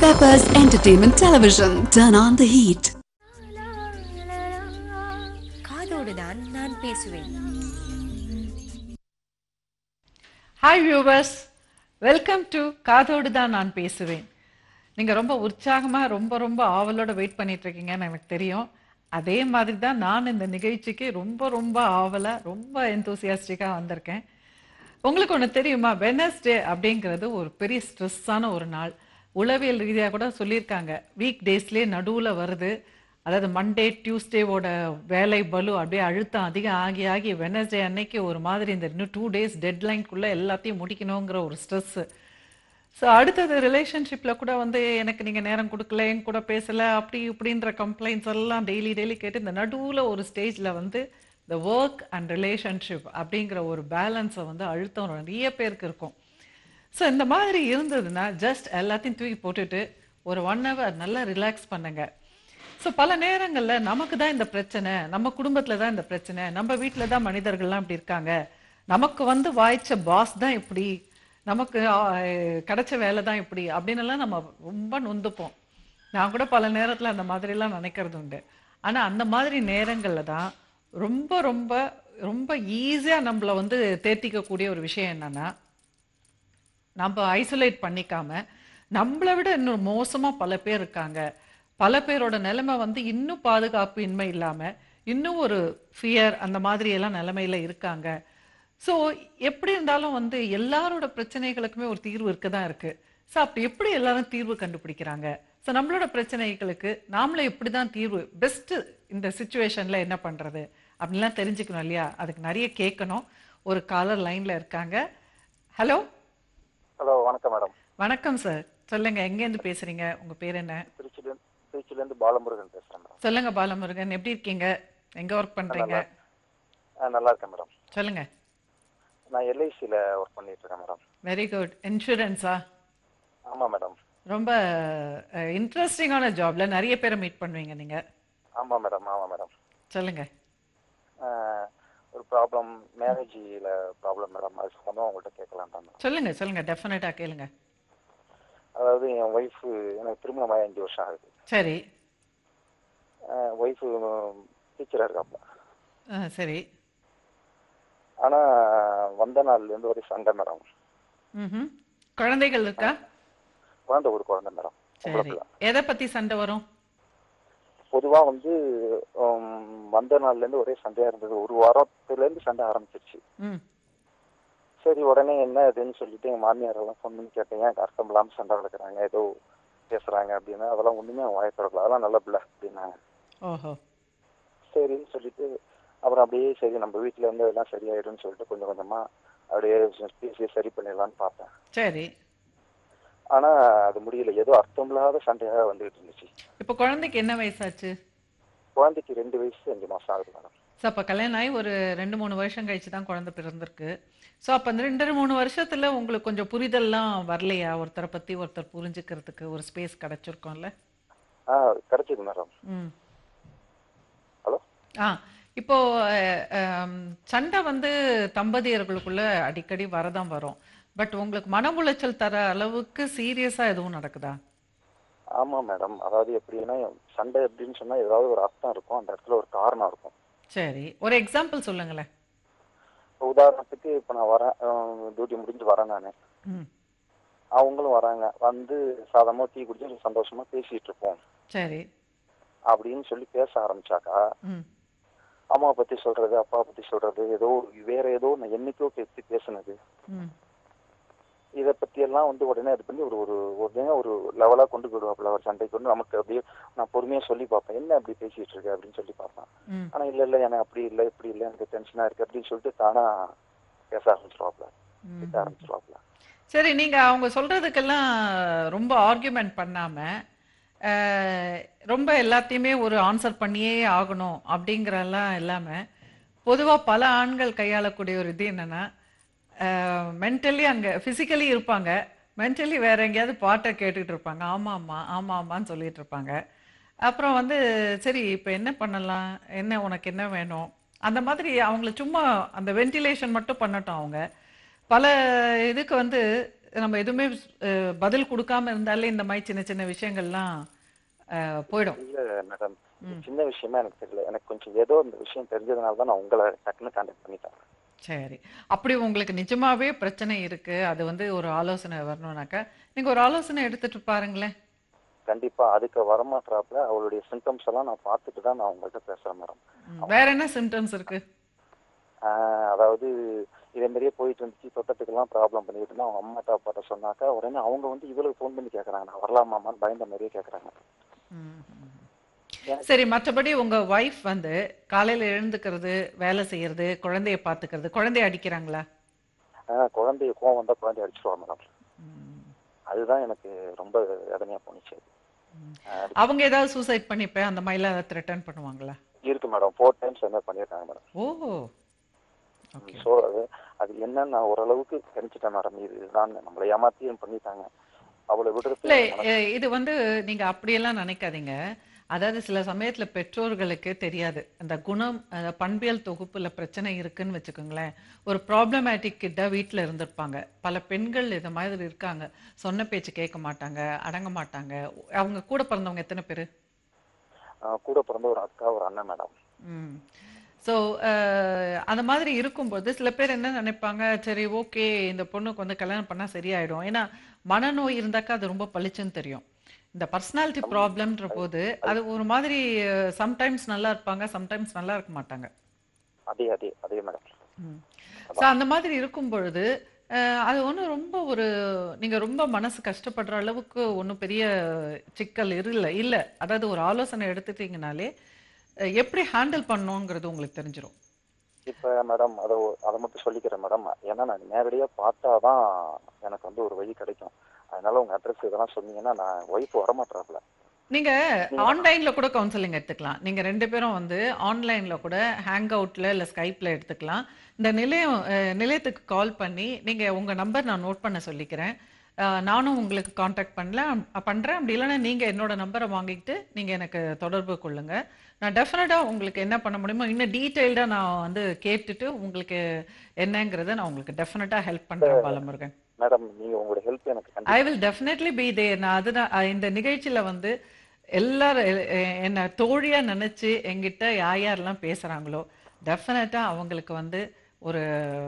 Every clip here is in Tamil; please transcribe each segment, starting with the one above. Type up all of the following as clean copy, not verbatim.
Peppers Entertainment Television. Turn on the heat. காதோடு தான் நான் பேசுவேன். ஹாய் வியூவர்ஸ், வெல்கம் டு காதோடு தான் நான் பேசுவேன். நீங்கள் ரொம்ப உற்சாகமாக ரொம்ப ஆவலோட வெயிட் பண்ணிட்டு இருக்கீங்கன்னு எனக்கு தெரியும். அதே மாதிரி தான் நான் இந்த நிகழ்ச்சிக்கு ரொம்ப ஆவலாக ரொம்ப எந்தூசியாஸ்டிக்காக வந்திருக்கேன். உங்களுக்கு ஒன்று தெரியுமா, வெனஸ்டே அப்படிங்கிறது ஒரு பெரிய ஸ்ட்ரெஸ்ஸான ஒரு நாள். உளவியல் ரீதியாக கூட சொல்லியிருக்காங்க, வீக் டேஸ்லேயே நடுவில் வருது. அதாவது மண்டே டியூஸ்டேவோட வேலை பலு அப்படியே அழுத்தம் அதிகம் ஆகி வெனஸ்டே அன்னைக்கு ஒரு மாதிரி இந்த இன்னும் 2 days டெட்லைன்குள்ளே எல்லாத்தையும் முடிக்கணுங்கிற ஒரு ஸ்ட்ரெஸ்ஸு. ஸோ அடுத்தது ரிலேஷன்ஷிப்பில் கூட எனக்கு நீங்கள் நேரம் கொடுக்கல, என் கூட பேசலை, அப்படி இப்படின்ற கம்ப்ளைண்ட்ஸ் எல்லாம் டெய்லி கேட்டு இந்த நடுவில் ஒரு ஸ்டேஜில் இந்த ஒர்க் அண்ட் ரிலேஷன்ஷிப் அப்படிங்கிற ஒரு பேலன்ஸை அழுத்தம் நிறைய பேருக்கு இருக்கும். ஸோ இந்த மாதிரி இருந்ததுன்னா ஜஸ்ட் எல்லாத்தையும் தூக்கி போட்டுட்டு ஒரு 1 hour நல்லா ரிலாக்ஸ் பண்ணுங்க. ஸோ பல நேரங்களில் நமக்கு தான் இந்த பிரச்சனை, நம்ம குடும்பத்தில் தான் இந்த பிரச்சனை, நம்ம வீட்டில் தான் மனிதர்கள்லாம் இப்படி இருக்காங்க, நமக்கு வாய்ச்ச பாஸ் தான் இப்படி, நமக்கு கிடைச்ச வேலை தான் இப்படி அப்படின்னுலாம் நம்ம ரொம்ப நொந்துப்போம். நான் கூட பல நேரத்தில் அந்த மாதிரிலாம் நினைக்கிறது உண்டு. ஆனால் அந்த மாதிரி நேரங்களில் தான் ரொம்ப ஈஸியாக நம்மளை தேர்த்திக்கக்கூடிய ஒரு விஷயம் என்னன்னா, நம்ம ஐசோலேட் பண்ணிக்காம நம்மளை விட இன்னும் மோசமாக பல பேர் இருக்காங்க. பல பேரோட நிலைமை இன்னும் பாதுகாப்பு இன்மை இல்லாமல் இன்னும் ஒரு ஃபியர் அந்த மாதிரி எல்லாம் நிலைமையில இருக்காங்க. ஸோ எப்படி இருந்தாலும் எல்லாரோட பிரச்சனைகளுக்குமே ஒரு தீர்வு இருக்க தான் இருக்கு. ஸோ அப்படி எப்படி எல்லாரும் தீர்வு கண்டுபிடிக்கிறாங்க? ஸோ நம்மளோட பிரச்சனைகளுக்கு நாமளே எப்படி தான் தீர்வு பெஸ்ட்டு இந்த சுச்சுவேஷனில் என்ன பண்ணுறது அப்படின்லாம் தெரிஞ்சுக்கணும் இல்லையா? அதுக்கு நிறைய கேட்கணும். ஒரு காலர் லைனில் இருக்காங்க. ஹலோ. ஹலோ, வணக்கம் மேடம். வணக்கம் சார், சொல்லுங்க, எங்கேருந்து பேசுறீங்க, உங்க பேர் என்ன? திருச்சியிலேருந்து பாலமுருகன் பேசுறேன் மேடம். சொல்லுங்க பாலமுருகன், எப்படி இருக்கீங்க, எங்க ஒர்க் பண்றீங்க? நல்லா இருக்கேன் மேடம். சொல்லுங்க. நான் எல்ஐசியில் ஒர்க் பண்ணிட்டு இருக்கேன் மேடம். Very good. இன்சூரன்ஸா? ஆமாம் மேடம். ரொம்ப இன்ட்ரெஸ்டிங்கான ஜாப்ல நிறைய பேரை மீட் பண்ணுவீங்க நீங்க. ஆமாம் மேடம். சொல்லுங்க. ஒரு ப்ராப்ளம், மேரேஜில் ப்ராப்ளம் மேடம். அது சம்பந்தம் உங்கள்கிட்ட கேட்கலாம் தான் மேடம். சொல்லுங்க டெஃபினட்டாக கேளுங்க. அதாவது என் ஒய்ஃபு, எனக்கு திருமணமாக 5 வருஷம் ஆகுது. சரி. ஒய்ஃபு டீச்சராக இருக்காப்ல. சரி. ஆனால் வந்த நாள்லேருந்து ஒரு சண்டை மேடம். குழந்தைகள் இருக்கா? ஒரு குழந்தை மேடம். சரி. எதை பற்றி சண்டை வரும்? பொதுவாக வந்த நாள்லேருந்து ஒரே சண்டையாக இருந்தது. ஒரு வாரத்துலேருந்து சண்டை ஆரம்பிச்சிருச்சு. சரி, உடனே என்ன இதுன்னு சொல்லிட்டு எங்கள் மாமியாரெல்லாம் ஃபோன் பண்ணி கேட்டேன், ஏன் அர்த்தம் இல்லாமல் சண்டை வளர்க்குறாங்க, ஏதோ பேசுகிறாங்க அப்படின்னு. அதெல்லாம் ஒன்றுமே வாயப்படக்கூடாது, அதெல்லாம் நல்ல பிள்ளை அப்படின்னாங்க. ஓஹோ. சரின்னு சொல்லிட்டு அப்புறம் அப்படியே சரி நம்ம வீட்டில் எல்லாம் சரியாயிடும்னு சொல்லிட்டு கொஞ்சம் கொஞ்சமாக அப்படியே பேசி சரி பண்ணிடலான்னு பார்த்தேன். சரி. ஆனால் அது முடியல, ஏதோ அர்த்தமில்லாத சண்டையாக வந்துகிட்டு இருந்துச்சு. இப்போ குழந்தைக்கு என்ன வயசாச்சு? குழந்தைக்கு 2 வயசு 5 மாதம் ஆகுது மேடம். ஸோ அப்போ கல்யாணம் ஆகி ஒரு 2-3 வருஷம் கழிச்சு தான் குழந்தை பிறந்திருக்கு. ஸோ அப்போ அந்த 2-3 வருஷத்துல உங்களுக்கு கொஞ்சம் புரிதல்லாம் வரலையா? ஒருத்தரை பற்றி ஒருத்தர் புரிஞ்சுக்கிறதுக்கு ஒரு ஸ்பேஸ் கிடைச்சிருக்கோம்ல? கிடைச்சிது மேடம். ஹலோ. இப்போ சண்டை தம்பதியர்களுக்குள்ள அடிக்கடி வரதான் வரும். பட் உங்களுக்கு மன உளைச்சல் தர அளவுக்கு சீரியஸா எதுவும் நடக்குதா? ஆமாம் மேடம். அதாவது எப்படின்னா, சண்டை எப்படின்னு சொன்னால் ஏதாவது ஒரு அர்த்தம் இருக்கும், அந்த இடத்துல ஒரு காரணம் இருக்கும். சரி, ஒரு எக்ஸாம்பிள் சொல்லுங்களேன். உதாரணத்துக்கு இப்போ நான் வரேன், டியூட்டி முடிஞ்சு வரேன் நான். அவங்களும் வராங்க, சாதமாக டீ குடிச்சு சந்தோஷமா பேசிட்டு இருப்போம். சரி. அப்படின்னு சொல்லி பேச ஆரம்பிச்சாக்கா, அம்மா பத்தி சொல்றது, அப்பா பத்தி சொல்றது, ஏதோ வேற ஏதோ நான் என்னைக்கோ பேசுனது, இதை பத்தி எல்லாம் உடனே அது பண்ணி ஒரு லெவலா கொண்டு போயிடுவாப்புல. ஒரு சண்டைக்கு நமக்கு அப்படியே நான் பொறுமையா சொல்லி பார்ப்பேன், என்ன அப்படி பேசிட்டு இருக்கு அப்படின்னு சொல்லி பார்ப்பேன். ஆனா இல்ல எனக்கு அப்படி இல்லை, இப்படி இல்லை, எனக்கு டென்ஷனா இருக்கு அப்படின்னு சொல்லிட்டு தானா பேச ஆரம்பிச்சிருவாப்புல, பேச ஆரம்பிச்சிருவாப்புல. சரி, நீங்க அவங்க சொல்றதுக்கெல்லாம் ரொம்ப ஆர்கியூமெண்ட் பண்ணாம ரொம்ப எல்லாத்தையுமே ஒரு ஆன்சர் பண்ணியே ஆகணும் அப்படிங்கிறலாம் இல்லாமல், பொதுவாக பல ஆண்கள் கையாளக்கூடிய ஒரு இது என்னன்னா, மென்டலி அங்கே ஃபிசிக்கலி இருப்பாங்க, மென்டலி வேற எங்கேயாவது பாட்டை கேட்டுக்கிட்டு இருப்பாங்க, ஆமாம்மான்னு சொல்லிட்டு இருப்பாங்க. அப்புறம் சரி இப்போ என்ன பண்ணலாம், என்ன உனக்கு என்ன வேணும், அந்த மாதிரி அவங்கள சும்மா அந்த வென்டிலேஷன் மட்டும் பண்ணட்டும். அவங்க பல இதுக்கு நம்ம எதுவுமே பதில் கொடுக்காம இருந்தாலே இந்த மாதிரி சின்ன சின்ன விஷயங்கள்லாம் போயிடும். இல்ல மேடம், சின்ன விஷயமா எனக்கு தெரியல. எனக்கு கொஞ்சம் ஏதோ இந்த விஷயம் தெரிஞ்சதுனால தான் நான் உங்களை டக்குன்னு கான்டாக்ட் பண்ணிட்டேன். சரி, அப்படி உங்களுக்கு நிஜமாவே பிரச்சனை இருக்கு, அது வந்து ஒரு ஆலோசனை வரணும்னாக்கா நீங்க ஒரு ஆலோசனை எடுத்துட்டு பாருங்களேன். கண்டிப்பா அதுக்கு வரமாட்டாப்ல. அவளுடைய சிம்டம்ஸ் எல்லாம் நான் பார்த்துட்டு தான் நான் உங்கள்கிட்ட பேசுறேன் மேடம். வேற என்ன சிம்டம்ஸ் இருக்கு? அதாவது இதே மாதிரியே போயிட்டு இருந்துச்சு, தொட்டத்துக்கெல்லாம் ப்ராப்ளம் பண்ணிட்டு இருந்தா அவங்க அம்மாட்ட அப்பாட்ட சொன்னாக்கா உடனே அவங்க வந்து இவளுக்கு ஃபோன் பண்ணி கேட்கறாங்க, நான் வரலாமான்னு பயந்த மாதிரியே கேட்கறாங்க. சரி, மற்றபடி உங்க வைஃப் வந்து காலையில எழுந்துக்கிறது, வேலை செய்யறது, குழந்தைய பாத்துக்கிறது, குழந்தைய அடிக்கிறாங்களா? குழந்தைய கோவம் வந்தா குழந்தைய அடிச்சிருவா மேடம். அதுதான் எனக்கு ரொம்ப வேதனையா போனிச்சு. அவங்க ஏதாவது சூசைட் பண்ணிப்பேன் அந்த மாதிரிலாம் ஏதாவது த்ரெட்டன் பண்ணுவாங்களா? இருக்கு மேடம், 4 டைம்ஸ் என்ன பண்ணிருக்காங்க மேடம். ஓஹோ. ஸோ அது என்னன்னு நான் ஓரளவுக்கு தெரிஞ்சுட்டேன் மேடம். இதுதான் நம்மளை ஏமாத்தியும் பண்ணிட்டாங்க. அவளை விடுறது இல்ல, இது வந்து நீங்க அப்படியெல்லாம் நினைக்காதீங்க. அதாவது சில சமயத்துல பெற்றோர்களுக்கு தெரியாது, அந்த குணம் பண்பியல் தொகுப்புல பிரச்சனை இருக்குன்னு வச்சுக்கோங்களேன். ஒரு ப்ராப்ளமேட்டிக் கிட்ட வீட்டுல இருந்திருப்பாங்க. பல பெண்கள் இந்த மாதிரி இருக்காங்க, சொன்ன பேச்சு கேட்க மாட்டாங்க, அடங்க மாட்டாங்க. அவங்க கூட பிறந்தவங்க எத்தனை பேரு? கூட பிறந்த ஒரு அக்கா, ஒரு அண்ணன் மேடம். ஸோ அந்த மாதிரி இருக்கும்போது சில பேர் என்ன நினைப்பாங்க, சரி ஓகே இந்த பொண்ணுக்கு வந்து கல்யாணம் பண்ணா சரியாயிடும். ஏன்னா மனநோய் இருந்தாக்கா அது ரொம்ப பளிச்சுன்னு தெரியும். இந்த பர்சனாலிட்டி ப்ராப்ளம்ன்ற போது அது ஒரு மாதிரி சம்டைம்ஸ் நல்லா இருப்பாங்க, சம்டைம்ஸ் நல்லா இருக்க மாட்டாங்க. அதே அதே அதே மேடம். ஸோ அந்த மாதிரி இருக்கும் பொழுது அது ஒன்றும் ரொம்ப ஒரு நீங்க ரொம்ப மனசு கஷ்டப்படுற அளவுக்கு ஒன்றும் பெரிய சிக்கல் இல்லை. அதாவது ஒரு ஆலோசனை எடுத்துட்டீங்கனாலே எப்படி ஹேண்டில் பண்ணணுங்கிறது உங்களுக்கு தெரிஞ்சிடும். இப்ப மேடம் அதை மட்டும் சொல்லிக்கிறேன் மேடம். ஏன்னா நான் நேரடியா பார்த்தாதான் எனக்கு வந்து ஒரு வழி கிடைக்கும். அதனால உங்க அட்ரஸ் இதெல்லாம் சொன்னீங்கன்னா நான் ஒய்ஃப் வரமாட்டாப்ல. நீங்க ஆன்லைன்ல கூட கவுன்சிலிங் எடுத்துக்கலாம். நீங்க 2 பேரும் வந்து ஆன்லைன்ல கூட ஹேங் அவுட்ல இல்ல ஸ்கைப்ல எடுத்துக்கலாம். இந்த நிலையத்துக்கு கால் பண்ணி நீங்க உங்க நம்பர் நான் நோட் பண்ண சொல்லிக்கிறேன். நானும் உங்களுக்கு கான்டாக்ட் பண்றேன். அப்படி இல்லைன்னா நீங்க என்னோட நம்பரை வாங்கிட்டு நீங்க எனக்கு தொடர்பு கொள்ளுங்க. நான் டெஃபினட்டா உங்களுக்கு என்ன பண்ண முடியுமோ இன்னும் டீடைல்டா நான் வந்து கேட்டுட்டு உங்களுக்கு என்னங்கிறத நான் உங்களுக்கு டெஃபினட்டா ஹெல்ப் பண்றேன் பாலமுருகன். மேடம் நீங்க உங்களோட ஹெல்ப் எனக்கு I will definitely be there. நான் அதுதான் இந்த நிகழ்ச்சியில வந்து எல்லாரும் என்ன தோழியா நினைச்சு என்கிட்ட யாரெல்லாம் பேசுறாங்களோ டெஃபினட்டா அவங்களுக்கு வந்து ஒரு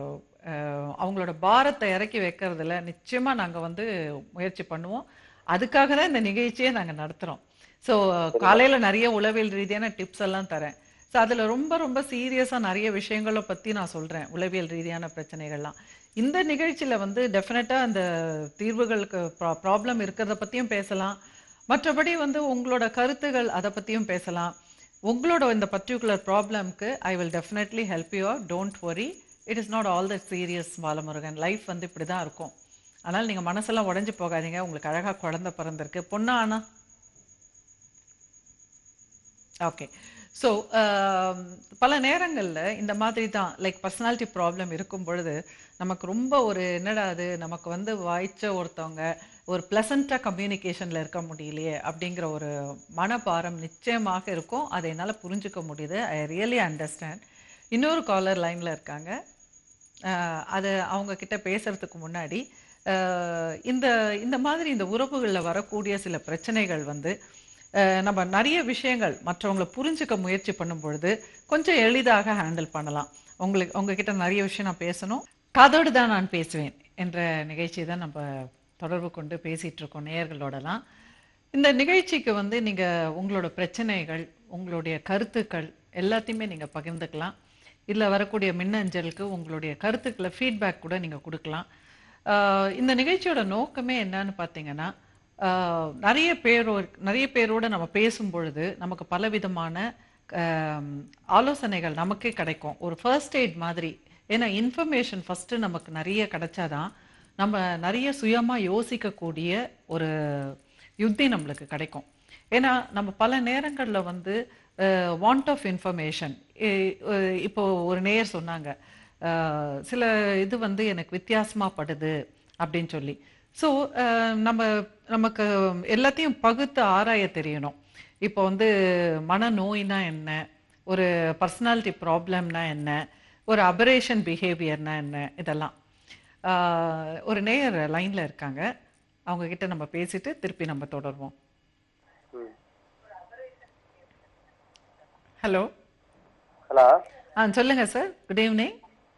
அவங்களோட பாரத்தை இறக்கி வைக்கிறதுல நிச்சயமா நாங்க வந்து முயற்சி பண்ணுவோம். அதுக்காக தான் இந்த நிகழ்ச்சியை நாங்க நடத்துறோம். ஸோ காலையில நிறைய உளவியல் ரீதியான டிப்ஸ் எல்லாம் தரேன். ஸோ அதுல ரொம்ப ரொம்ப சீரியஸா நிறைய விஷயங்களை பத்தி நான் சொல்றேன், உளவியல் ரீதியான பிரச்சனைகள்லாம். இந்த நிகழ்ச்சியில வந்து டெஃபினட்டா அந்த தீர்வுகளுக்கு ப்ராப்ளம் இருக்கிறத பத்தியும் பேசலாம். மற்றபடி வந்து உங்களோட கருத்துகள் அதை பத்தியும் பேசலாம். உங்களோட இந்த பர்டிகுலர் ப்ராப்ளம்க்கு I will definitely help you out. Don't worry, it is not all the serious Balamurugan. Life வந்து இப்படி தான் இருக்கும். அதனால் நீங்கள் மனசெல்லாம் உடஞ்சி போகாதீங்க. உங்களுக்கு அழகாக குழந்தை பிறந்திருக்கு, பொண்ணா ஆனா? ஓகே. ஸோ பல நேரங்களில் இந்த மாதிரி தான் லைக் பர்சனாலிட்டி ப்ராப்ளம் இருக்கும் பொழுது நமக்கு ரொம்ப ஒரு என்னடா அது நமக்கு வந்து வாய்ச்ச ஒருத்தவங்க ஒரு ப்ளசண்ட்டாக கம்யூனிகேஷனில் இருக்க முடியலையே அப்படிங்கிற ஒரு மனபாரம் நிச்சயமாக இருக்கும். அதை என்னால் புரிஞ்சுக்க முடியுது. I really understand. இன்னொரு காலர் லைனில் இருக்காங்க. அது அவங்க கிட்ட பேசுறதுக்கு முன்னாடி இந்த இந்த மாதிரி இந்த உறவுகளில் வரக்கூடிய சில பிரச்சனைகள் வந்து நம்ம நிறைய விஷயங்கள் மற்றவங்களை புரிஞ்சுக்க முயற்சி பண்ணும் பொழுது கொஞ்சம் எளிதாக ஹேண்டில் பண்ணலாம். உங்ககிட்ட நிறைய விஷயம் நான் பேசணும். காதோடு தான் நான் பேசுவேன் என்ற நிகழ்ச்சி தான் நம்ம தொடர்பு கொண்டு பேசிகிட்டு இருக்கோம் நேயர்களோடலாம். இந்த நிகழ்ச்சிக்கு வந்து நீங்கள் உங்களோட பிரச்சனைகள், உங்களுடைய கருத்துக்கள் எல்லாத்தையுமே நீங்கள் பகிர்ந்துக்கலாம். இதில் வரக்கூடிய மின்னஞ்சலுக்கு உங்களுடைய கருத்துக்களை ஃபீட்பேக் கூட நீங்கள் கொடுக்கலாம். இந்த நிகழ்ச்சியோட நோக்கமே என்னன்னு பார்த்தீங்கன்னா, நிறைய பேரோட நம்ம பேசும் பொழுது நமக்கு பலவிதமான ஆலோசனைகள் நமக்கே கிடைக்கும். ஒரு ஃபர்ஸ்ட் எய்ட் மாதிரி. ஏன்னா இன்ஃபர்மேஷன் ஃபஸ்ட்டு நமக்கு நிறைய கிடைச்சாதான் நம்ம நிறைய சுயமாக யோசிக்கக்கூடிய ஒரு யுக்தி நம்மளுக்கு கிடைக்கும். ஏன்னா நம்ம பல நேரங்களில் வந்து வாண்ட் ஆஃப் இன்ஃபர்மேஷன். இப்போ ஒரு நேயர் சொன்னாங்க, சில இது வந்து எனக்கு வித்தியாசமாக படுது அப்படின்னு சொல்லி. ஸோ நமக்கு எல்லாத்தையும் பகுத்து ஆராய தெரியணும். இப்போ வந்து மனநோய்னா என்ன, ஒரு பர்சனாலிட்டி ப்ராப்ளம்னா என்ன, ஒரு அபரேஷன் பிஹேவியர்னா என்ன, இதெல்லாம் ஒரு நேயர் லைன்ல இருக்காங்க. அவங்க கிட்ட நம்ம பேசிட்டு திருப்பி நம்ம தொடருவோம். ஹலோ. ஹலோ. சொல்லுங்க சார். Good evening.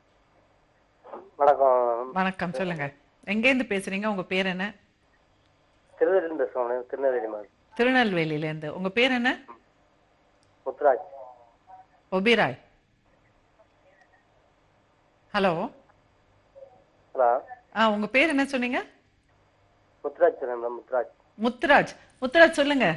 வணக்கம். வணக்கம், சொல்லுங்க. எங்கேருந்து பேசுறீங்க? உங்க பேர் என்ன? திருநெல்வேலியிலிருந்து பேசுறோம். திருநெல்வேலி மாதிரி. திருநெல்வேலியிலேருந்து. உங்க பேர் என்ன? முத்துராஜ். ஒபிராய். ஹலோ. ஹலோ. உங்க பேர் என்ன சொன்னீங்க? முத்துராஜ் சொன்னேன். முத்துராஜ். முத்துராஜ். முத்துராஜ் சொல்லுங்க.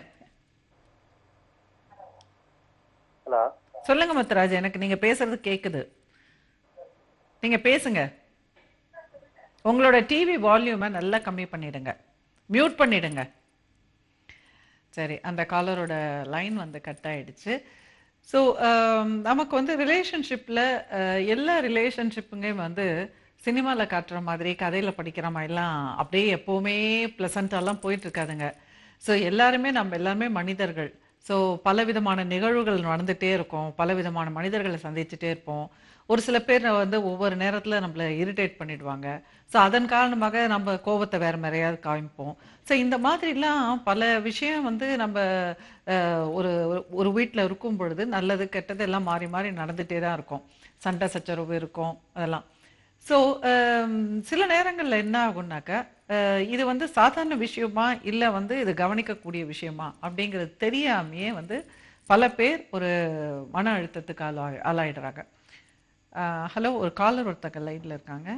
ஹலோ. சொல்லுங்க முத்துராஜ், எனக்கு நீங்க பேசுறது கேக்குது. நீங்க பேசுங்க. உங்களோட டிவி வால்யூமை நல்லா கம்மி பண்ணிடுங்க, மியூட் பண்ணிடுங்க. சரி, அந்த காலரோட லைன் வந்து கட் ஆயிடுச்சு. ஸோ நமக்கு வந்து ரிலேஷன்ஷிப்பில் எல்லா ரிலேஷன்ஷிப்புங்க வந்து சினிமாவில் காட்டுற மாதிரி கதையில் படிக்கிற மாதிரிலாம் அப்படியே எப்போவுமே ப்ளசண்ட்டாலாம் போயிட்டுருக்காதுங்க. ஸோ நம்ம எல்லாருமே மனிதர்கள். ஸோ பலவிதமான நிகழ்வுகள் நடந்துகிட்டே இருக்கும், பலவிதமான மனிதர்களை சந்திச்சுட்டே இருப்போம். ஒரு சில பேர் வந்து ஒவ்வொரு நேரத்தில் நம்மளை இரிட்டேட் பண்ணிடுவாங்க. ஸோ அதன் காரணமாக நம்ம கோபத்தை வேறு மாதிரியாவது காமிப்போம். ஸோ இந்த மாதிரிலாம் பல விஷயம் வந்து நம்ம ஒரு ஒரு வீட்டில் இருக்கும் பொழுது நல்லது கெட்டது எல்லாம் மாறி மாறி நடந்துகிட்டே தான் இருக்கும். சண்டை சச்சரவு இருக்கும், அதெல்லாம். ஸோ சில நேரங்களில் என்ன ஆகும்னாக்கா, இது வந்து சாதாரண விஷயமா இல்லை வந்து இது கவனிக்கக்கூடிய விஷயமா அப்படிங்கிறது தெரியாமையே வந்து பல பேர் ஒரு மன அழுத்தத்துக்கு ஆளாயிடுறாங்க. ஹலோ, ஒரு காலர் ஒருத்தங்க லைன்ல இருக்காங்க.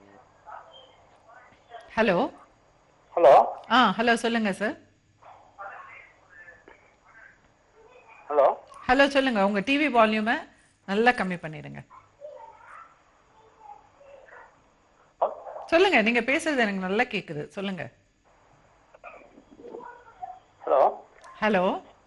ஹலோ. ஹலோ. ஹலோ, சொல்லுங்க சார். ஹலோ. ஹலோ, சொல்லுங்க. உங்க டிவி வால்யூமை நல்லா கம்மி பண்ணிடுங்க. சொல்லுங்க, நீங்க பேசுறது எனக்கு நல்லா கேக்குது. சொல்லுங்க. ஹலோ. ஹலோ.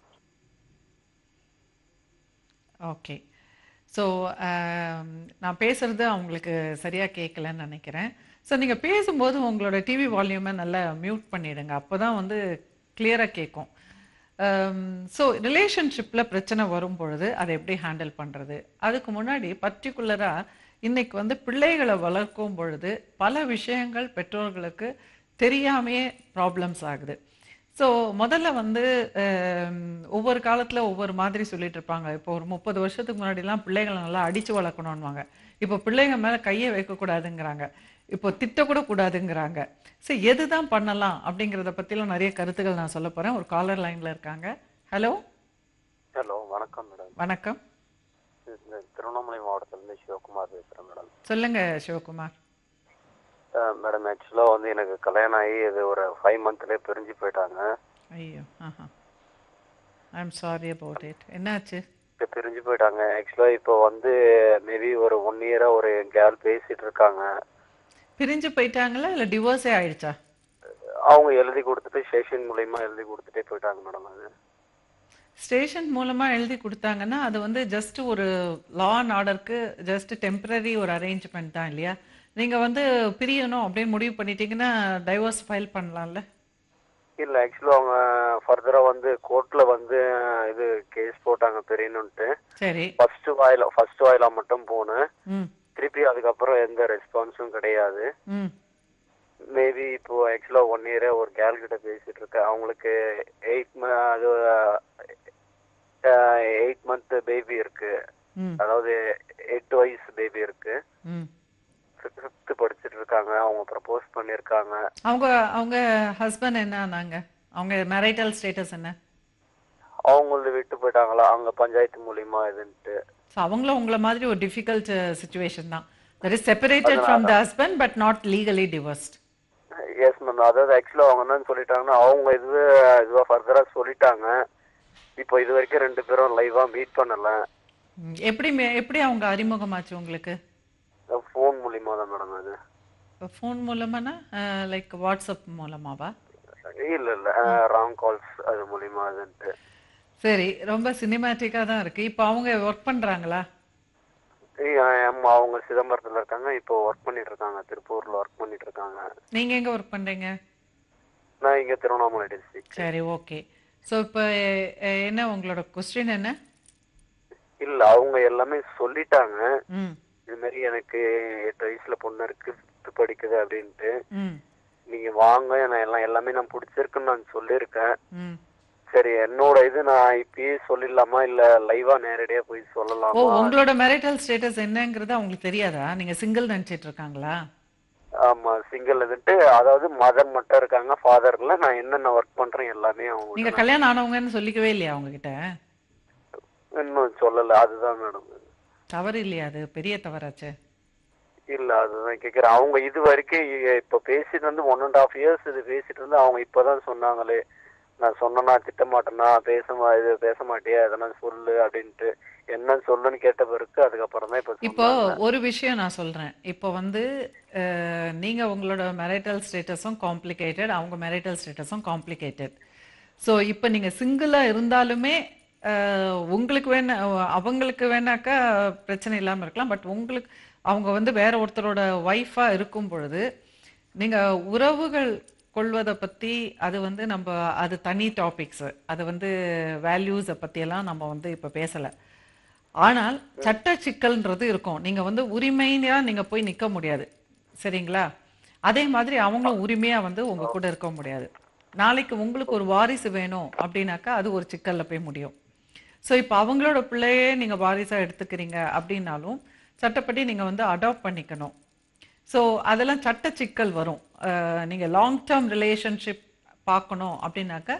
ஓகே. ஸோ நான் பேசுறது அவங்களுக்கு சரியா கேட்கலன்னு நினைக்கிறேன். ஸோ நீங்க பேசும்போது உங்களோட டிவி வால்யூமை நல்லா மியூட் பண்ணிடுங்க, அப்போதான் வந்து கிளியரா கேட்கும். ஸோ ரிலேஷன்ஷிப்பில் பிரச்சனை வரும் பொழுது அதை எப்படி ஹேண்டில் பண்ணுறது? அதுக்கு முன்னாடி பர்டிகுலராக இன்னைக்கு வந்து பிள்ளைகளை வளர்க்கும் பொழுது பல விஷயங்கள் பெற்றோர்களுக்கு தெரியாமையே ப்ராப்ளம்ஸ் ஆகுது. ஸோ முதல்ல வந்து ஒவ்வொரு காலத்தில் ஒவ்வொரு மாதிரி சொல்லிட்டு இருப்பாங்க. இப்போ ஒரு 30 வருஷத்துக்கு முன்னாடிலாம் பிள்ளைகளை நல்லா அடித்து வளர்க்கணுன்னுவாங்க. இப்போ பிள்ளைங்க மேலே கையை வைக்கக்கூடாதுங்கிறாங்க, இப்போ திட்டக்கூட கூடாதுங்கிறாங்க. ஸோ எதுதான் பண்ணலாம் அப்படிங்கிறத பற்றிலாம் நிறைய கருத்துக்கள் நான் சொல்ல போகிறேன். ஒரு காலர் லைனில் இருக்காங்க. ஹலோ. ஹலோ, வணக்கம் மேடம். வணக்கம். திருவண்ணாமலை மாவட்டத்திலிருந்து சிவகுமார் பேசுகிறேன் மேடம். சொல்லுங்க சிவகுமார். மேடம், ஆக்சுவலாக வந்து எனக்கு கல்யாணம் ஆகி இது ஒரு 5 மந்த்லேயே பிரிஞ்சு போயிட்டாங்க. ஐயோ, I am sorry about it. என்னாச்சு? இப்போ பிரிஞ்சு போயிட்டாங்க. ஆக்சுவலாக இப்போ வந்து மேபி ஒரு 1 இயராக ஒரு கேர்ள் பேசிட்டு இருக்காங்க. பிரிஞ்சு போயிட்டாங்களா இல்லை டிவோர்ஸே ஆயிடுச்சா? அவங்க எழுதி கொடுத்துட்டு ஸ்டேஷன் மூலயமா எழுதி கொடுத்துட்டே போயிட்டாங்க மேடம். அது ஸ்டேஷன் மூலமாக எழுதி கொடுத்தாங்கன்னா அது வந்து ஜஸ்ட் ஒரு லா அண்ட் ஆர்டருக்கு ஜஸ்ட் டெம்பரரி ஒரு அரேஞ்ச்மெண்ட் தான் இல்லையா? நீங்கள் வந்து பிரியணும் அப்படின்னு முடிவு பண்ணிட்டீங்கன்னா டைவர்ஸ் ஃபைல் பண்ணலாம்ல? இல்லை, ஆக்சுவலாக அவங்க ஃபர்தராக வந்து கோர்ட்டில் வந்து இது கேஸ் போட்டாங்க பிரியணுன்ட்டு. சரி. ஃபர்ஸ்ட் வாயிலா மட்டும் போனேன். திருப்பி அதுக்கப்புறம் எந்த ரெஸ்பான்ஸும் கிடையாது. மேபி இப்போ ஆக்சுவலாக 1 இயரா ஒரு கேர்ள் கிட்ட பேசிட்டு இருக்கேன். அவங்களுக்கு 8 மந்த் பேபி இருக்கு, அதாவது 8 வயசு பேபி இருக்கு. 5th படிச்சுட்டு இருக்காங்க. அவங்க ப்ரப்போஸ் பண்ணிருக்காங்க. அவங்க ஹஸ்பண்ட் என்ன ஆனாங்க? அவங்க மேரிட்டல் ஸ்டேட்டஸ் என்ன? அவங்கள விட்டு போயிட்டாங்களா அங்க பஞ்சாயத்து மூலியமா இதுன்ட்டு. அவங்களும் உங்களை மாதிரி ஒரு டிஃபிகல்ட் சிச்சுவேஷன் தான். that is separated from the husband but not legally divorced. Yes ma'am. அதாவது ஆக்சுவலா அவங்க என்னன்னு சொல்லிட்டாங்கன்னா, அவங்க இதுவா ஃபர்தரா சொல்லிட்டாங்க. இப்போ இது வரைக்கும் 2 பேரும் லைவா மீட் பண்ணல. எப்படி அவங்க அறிமுகமாச்சு உங்களுக்கு? ஃபோன் மூலியமா தான் மேடம். அது ஃபோன் மூலமானா லைக் வாட்ஸ்அப் மூலமாவா? இல்ல ராங் கால்ஸ் அது மூலியமா அதுன்ட்டு. சரி, ரொம்ப சினிமேட்டிக்கா தான் இருக்கு. இப்போ அவங்க ஒர்க் பண்றாங்களா? அவங்க சிதம்பரத்துல இருக்காங்க. இப்போ ஒர்க் பண்ணிட்டு இருக்காங்க, திருப்பூர்ல ஒர்க் பண்ணிட்டு இருக்காங்க. நீங்க எங்க ஒர்க் பண்றீங்க? நான் இங்க திருவண்ணாமலை டிஸ்ட்ரிக்ட். சரி, ஓகே. ஸோ இப்போ என்ன உங்களோட கொஸ்டின் என்ன? இல்ல, அவங்க எல்லாமே சொல்லிட்டாங்க. இது மாதிரி எனக்கு 8 வயசுல பொண்ணு இருக்கு, 5th 10th படிக்குது அப்படின்ட்டு. நீங்க வாங்க, நான் எல்லாமே நான் பிடிச்சிருக்குன்னு நான் சொல்லியிருக்கேன். சரி, என்னோட இது நான் இப்பயே சொல்லிடலாமா இல்ல லைவா நேரடியா போய் சொல்லலாமா? உங்களோட மேரிட்டல் ஸ்டேட்டஸ் என்னங்கிறது அவங்களுக்கு தெரியாதா? நீங்க சிங்கிள் நினைச்சிட்டு இருக்காங்களா? ஆமா, சிங்கிள் இதுட்டு. அதாவது மதர் மட்டும் இருக்காங்க, ஃபாதர் இல்ல. நான் என்னென்ன ஒர்க் பண்றேன் எல்லாமே அவங்க. நீங்க கல்யாணம் ஆனவங்கன்னு சொல்லிக்கவே இல்லையா அவங்க கிட்ட? இன்னும் சொல்லல. அதுதான் மேடம் தவறு இல்லையா? அது பெரிய தவறாச்சே. இல்ல, அதுதான் கேக்குறேன். அவங்க இது வரைக்கும் இப்ப பேசிட்டு வந்து 1.5 years இது பேசிட்டு வந்து அவங்க இப்பதான் சொன்னாங்களே, நான் சொன்னா திட்ட மாட்டேன்னா, இது பேச மாட்டியா, எதனா சொல்லு அப்படின்ட்டு. என்ன சொல்லுன்னு கேட்ட பிறகு அதுக்கப்புறம் தான் இப்போ ஒரு விஷயம் நான் சொல்றேன். இப்போ வந்து நீங்க உங்களோட மேரிட்டல் ஸ்டேட்டஸும் காம்ப்ளிகேட்டட், அவங்க மேரிட்டல் ஸ்டேட்டஸும் காம்ப்ளிகேட்டட். ஸோ இப்போ நீங்க சிங்கிளா இருந்தாலுமே உங்களுக்கு வேணா, அவங்களுக்கு வேணாக்கா பிரச்சனை இல்லாமல் இருக்கலாம். பட் உங்களுக்கு அவங்க வந்து வேற ஒருத்தரோட ஒய்ஃபா இருக்கும் பொழுது நீங்க உறவுகள் கொள்வதை பத்தி அது வந்து நம்ம அது தனி டாபிக்ஸ். அது வந்து வேல்யூஸை பத்தியெல்லாம் நம்ம வந்து இப்போ பேசலை. ஆனால் சட்ட சிக்கல்ன்றது இருக்கும். நீங்க வந்து உரிமையா நீங்க போய் நிக்க முடியாது, சரிங்களா? அதே மாதிரி அவங்களும் உரிமையா வந்து உங்க கூட இருக்க முடியாது. நாளைக்கு உங்களுக்கு ஒரு வாரிசு வேணும் அப்படின்னாக்கா அது ஒரு சிக்கல்ல போய் முடியும். ஸோ இப்போ அவங்களோட பிள்ளையே நீங்க வாரிசா எடுத்துக்கிறீங்க அப்படின்னாலும் சட்டப்படி நீங்க வந்து அடாப்ட் பண்ணிக்கணும். ஸோ அதெல்லாம் சட்ட சிக்கல் வரும். நீங்க லாங் டேர்ம் ரிலேஷன்ஷிப் பார்க்கணும் அப்படின்னாக்க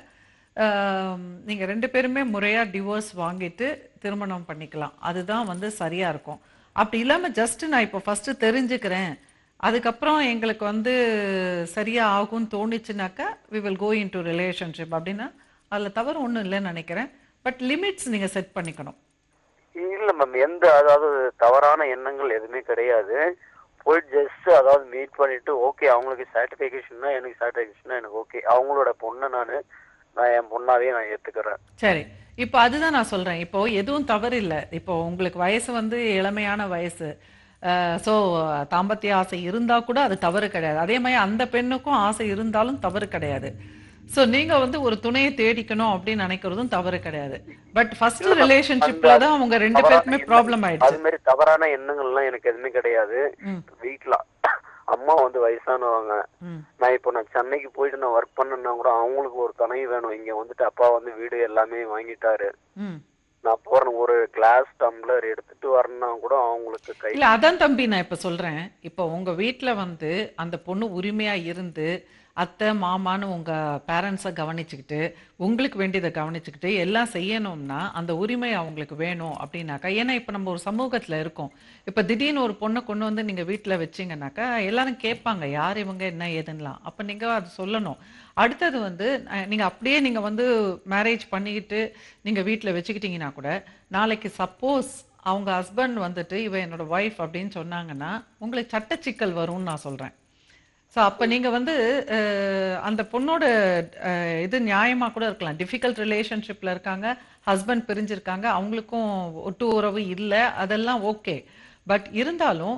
நீங்க 2 பேருமே முறையா டிவோர்ஸ் வாங்கிட்டு திருமணம் பண்ணிக்கலாம். அதுதான் வந்து சரியா இருக்கும். அப்படி இல்லாம ஜஸ்ட் நான் இப்போ ஃபர்ஸ்ட் தெரிஞ்சுக்கிறேன், அதுக்கப்புறம் எங்களுக்கு வந்து சரியா ஆகும்னு தோணுச்சுனாக்கா we will go into relationship அப்படின்னா அதுல தவறு ஒன்றும் இல்லைன்னு நினைக்கிறேன். பட் லிமிட்ஸ் நீங்க செட் பண்ணிக்கணும். இல்ல மேம், எந்த அதாவது தவறான எண்ணங்கள் எதுவுமே கிடையாது. போய் ஜஸ்ட் அதாவது மீட் பண்ணிட்டு ஓகே, அவங்களுக்கு சாட்டிஸ்ஃபேக்ஷன்னா எனக்கு சாட்டிஸ்ஃபேக்ஷனா எனக்கு ஓகே. அவங்களோட பொண்ணை நான் என் பொண்ணாவே நான் ஏத்துக்கிறேன். சரி, இப்போ அதுதான் நான் சொல்றேன். இப்போ எதுவும் தவறு இல்லை. இப்போ உங்களுக்கு வயசு வந்து இளமையான வயசு. ஸோ தாம்பத்திய ஆசை இருந்தா கூட அது தவறு கிடையாது. அதே மாதிரி அந்த பெண்ணுக்கும் ஆசை இருந்தாலும் தவறு கிடையாது. ஸோ நீங்க வந்து ஒரு துணையை தேடிக்கணும் அப்படின்னு நினைக்கிறதும் தவறு கிடையாது. பட் ஃபர்ஸ்ட் ரிலேஷன்ஷிப்ல தான் அவங்க 2 பேருக்குமே ப்ராப்ளம் ஆயிடுச்சு. அது மாதிரி தவறான எண்ணங்கள்லாம் எனக்கு எதுவுமே கிடையாது. வீட்டுல அம்மா வந்து வயசானவங்க. நான் சென்னைக்கு போயிட்டு நான் ஒர்க் பண்ணேன்னா கூட அவங்களுக்கு ஒரு துணை வேணும். இங்க வந்துட்டு அப்பா வந்து வீடு எல்லாமே வாங்கிட்டாரு. நான் போறேன், ஒரு கிளாஸ் டம்ளர் எடுத்துட்டு வரேன்னா கூட அவங்களுக்கு கை இல்ல. அதான் தம்பி நான் இப்ப சொல்றேன். இப்போ உங்க வீட்டுல வந்து அந்த பொண்ணு உரிமையா இருந்து அத்தை மாமான்னு உங்க பேரண்ட்ஸை கவனிச்சுக்கிட்டு உங்களுக்கு வேண்டியதை கவனிச்சுக்கிட்டு எல்லாம் செய்யணும்னா அந்த உரிமை அவங்களுக்கு வேணும் அப்படின்னாக்கா. ஏன்னா இப்போ நம்ம ஒரு சமூகத்துல இருக்கோம். இப்போ திடீர்னு ஒரு பொண்ணை கொண்டு வந்து நீங்க வீட்டுல வச்சீங்கன்னாக்கா எல்லாரும் கேட்பாங்க யார் இவங்க என்ன ஏதுன்னலாம். அப்ப நீங்க அது சொல்லணும். அடுத்தது வந்து நீங்க அப்படியே நீங்க வந்து மேரேஜ் பண்ணிக்கிட்டு நீங்க வீட்டுல வச்சுக்கிட்டீங்கன்னா கூட நாளைக்கு சப்போஸ் அவங்க ஹஸ்பண்ட் வந்துட்டு இவ என்னோட ஒய்ஃப் அப்படின்னு சொன்னாங்கன்னா உங்களுக்கு சட்ட சிக்கல் வரும்னு நான் சொல்றேன். ஸோ அப்போ நீங்கள் வந்து அந்த பொண்ணோட இது நியாயமாக கூட இருக்கலாம். டிஃபிகல்ட் ரிலேஷன்ஷிப்பில் இருக்காங்க, ஹஸ்பண்ட் பிரிஞ்சிருக்காங்க, அவங்களுக்கும் ஒட்டு உறவு இல்லை, அதெல்லாம் ஓகே. பட் இருந்தாலும்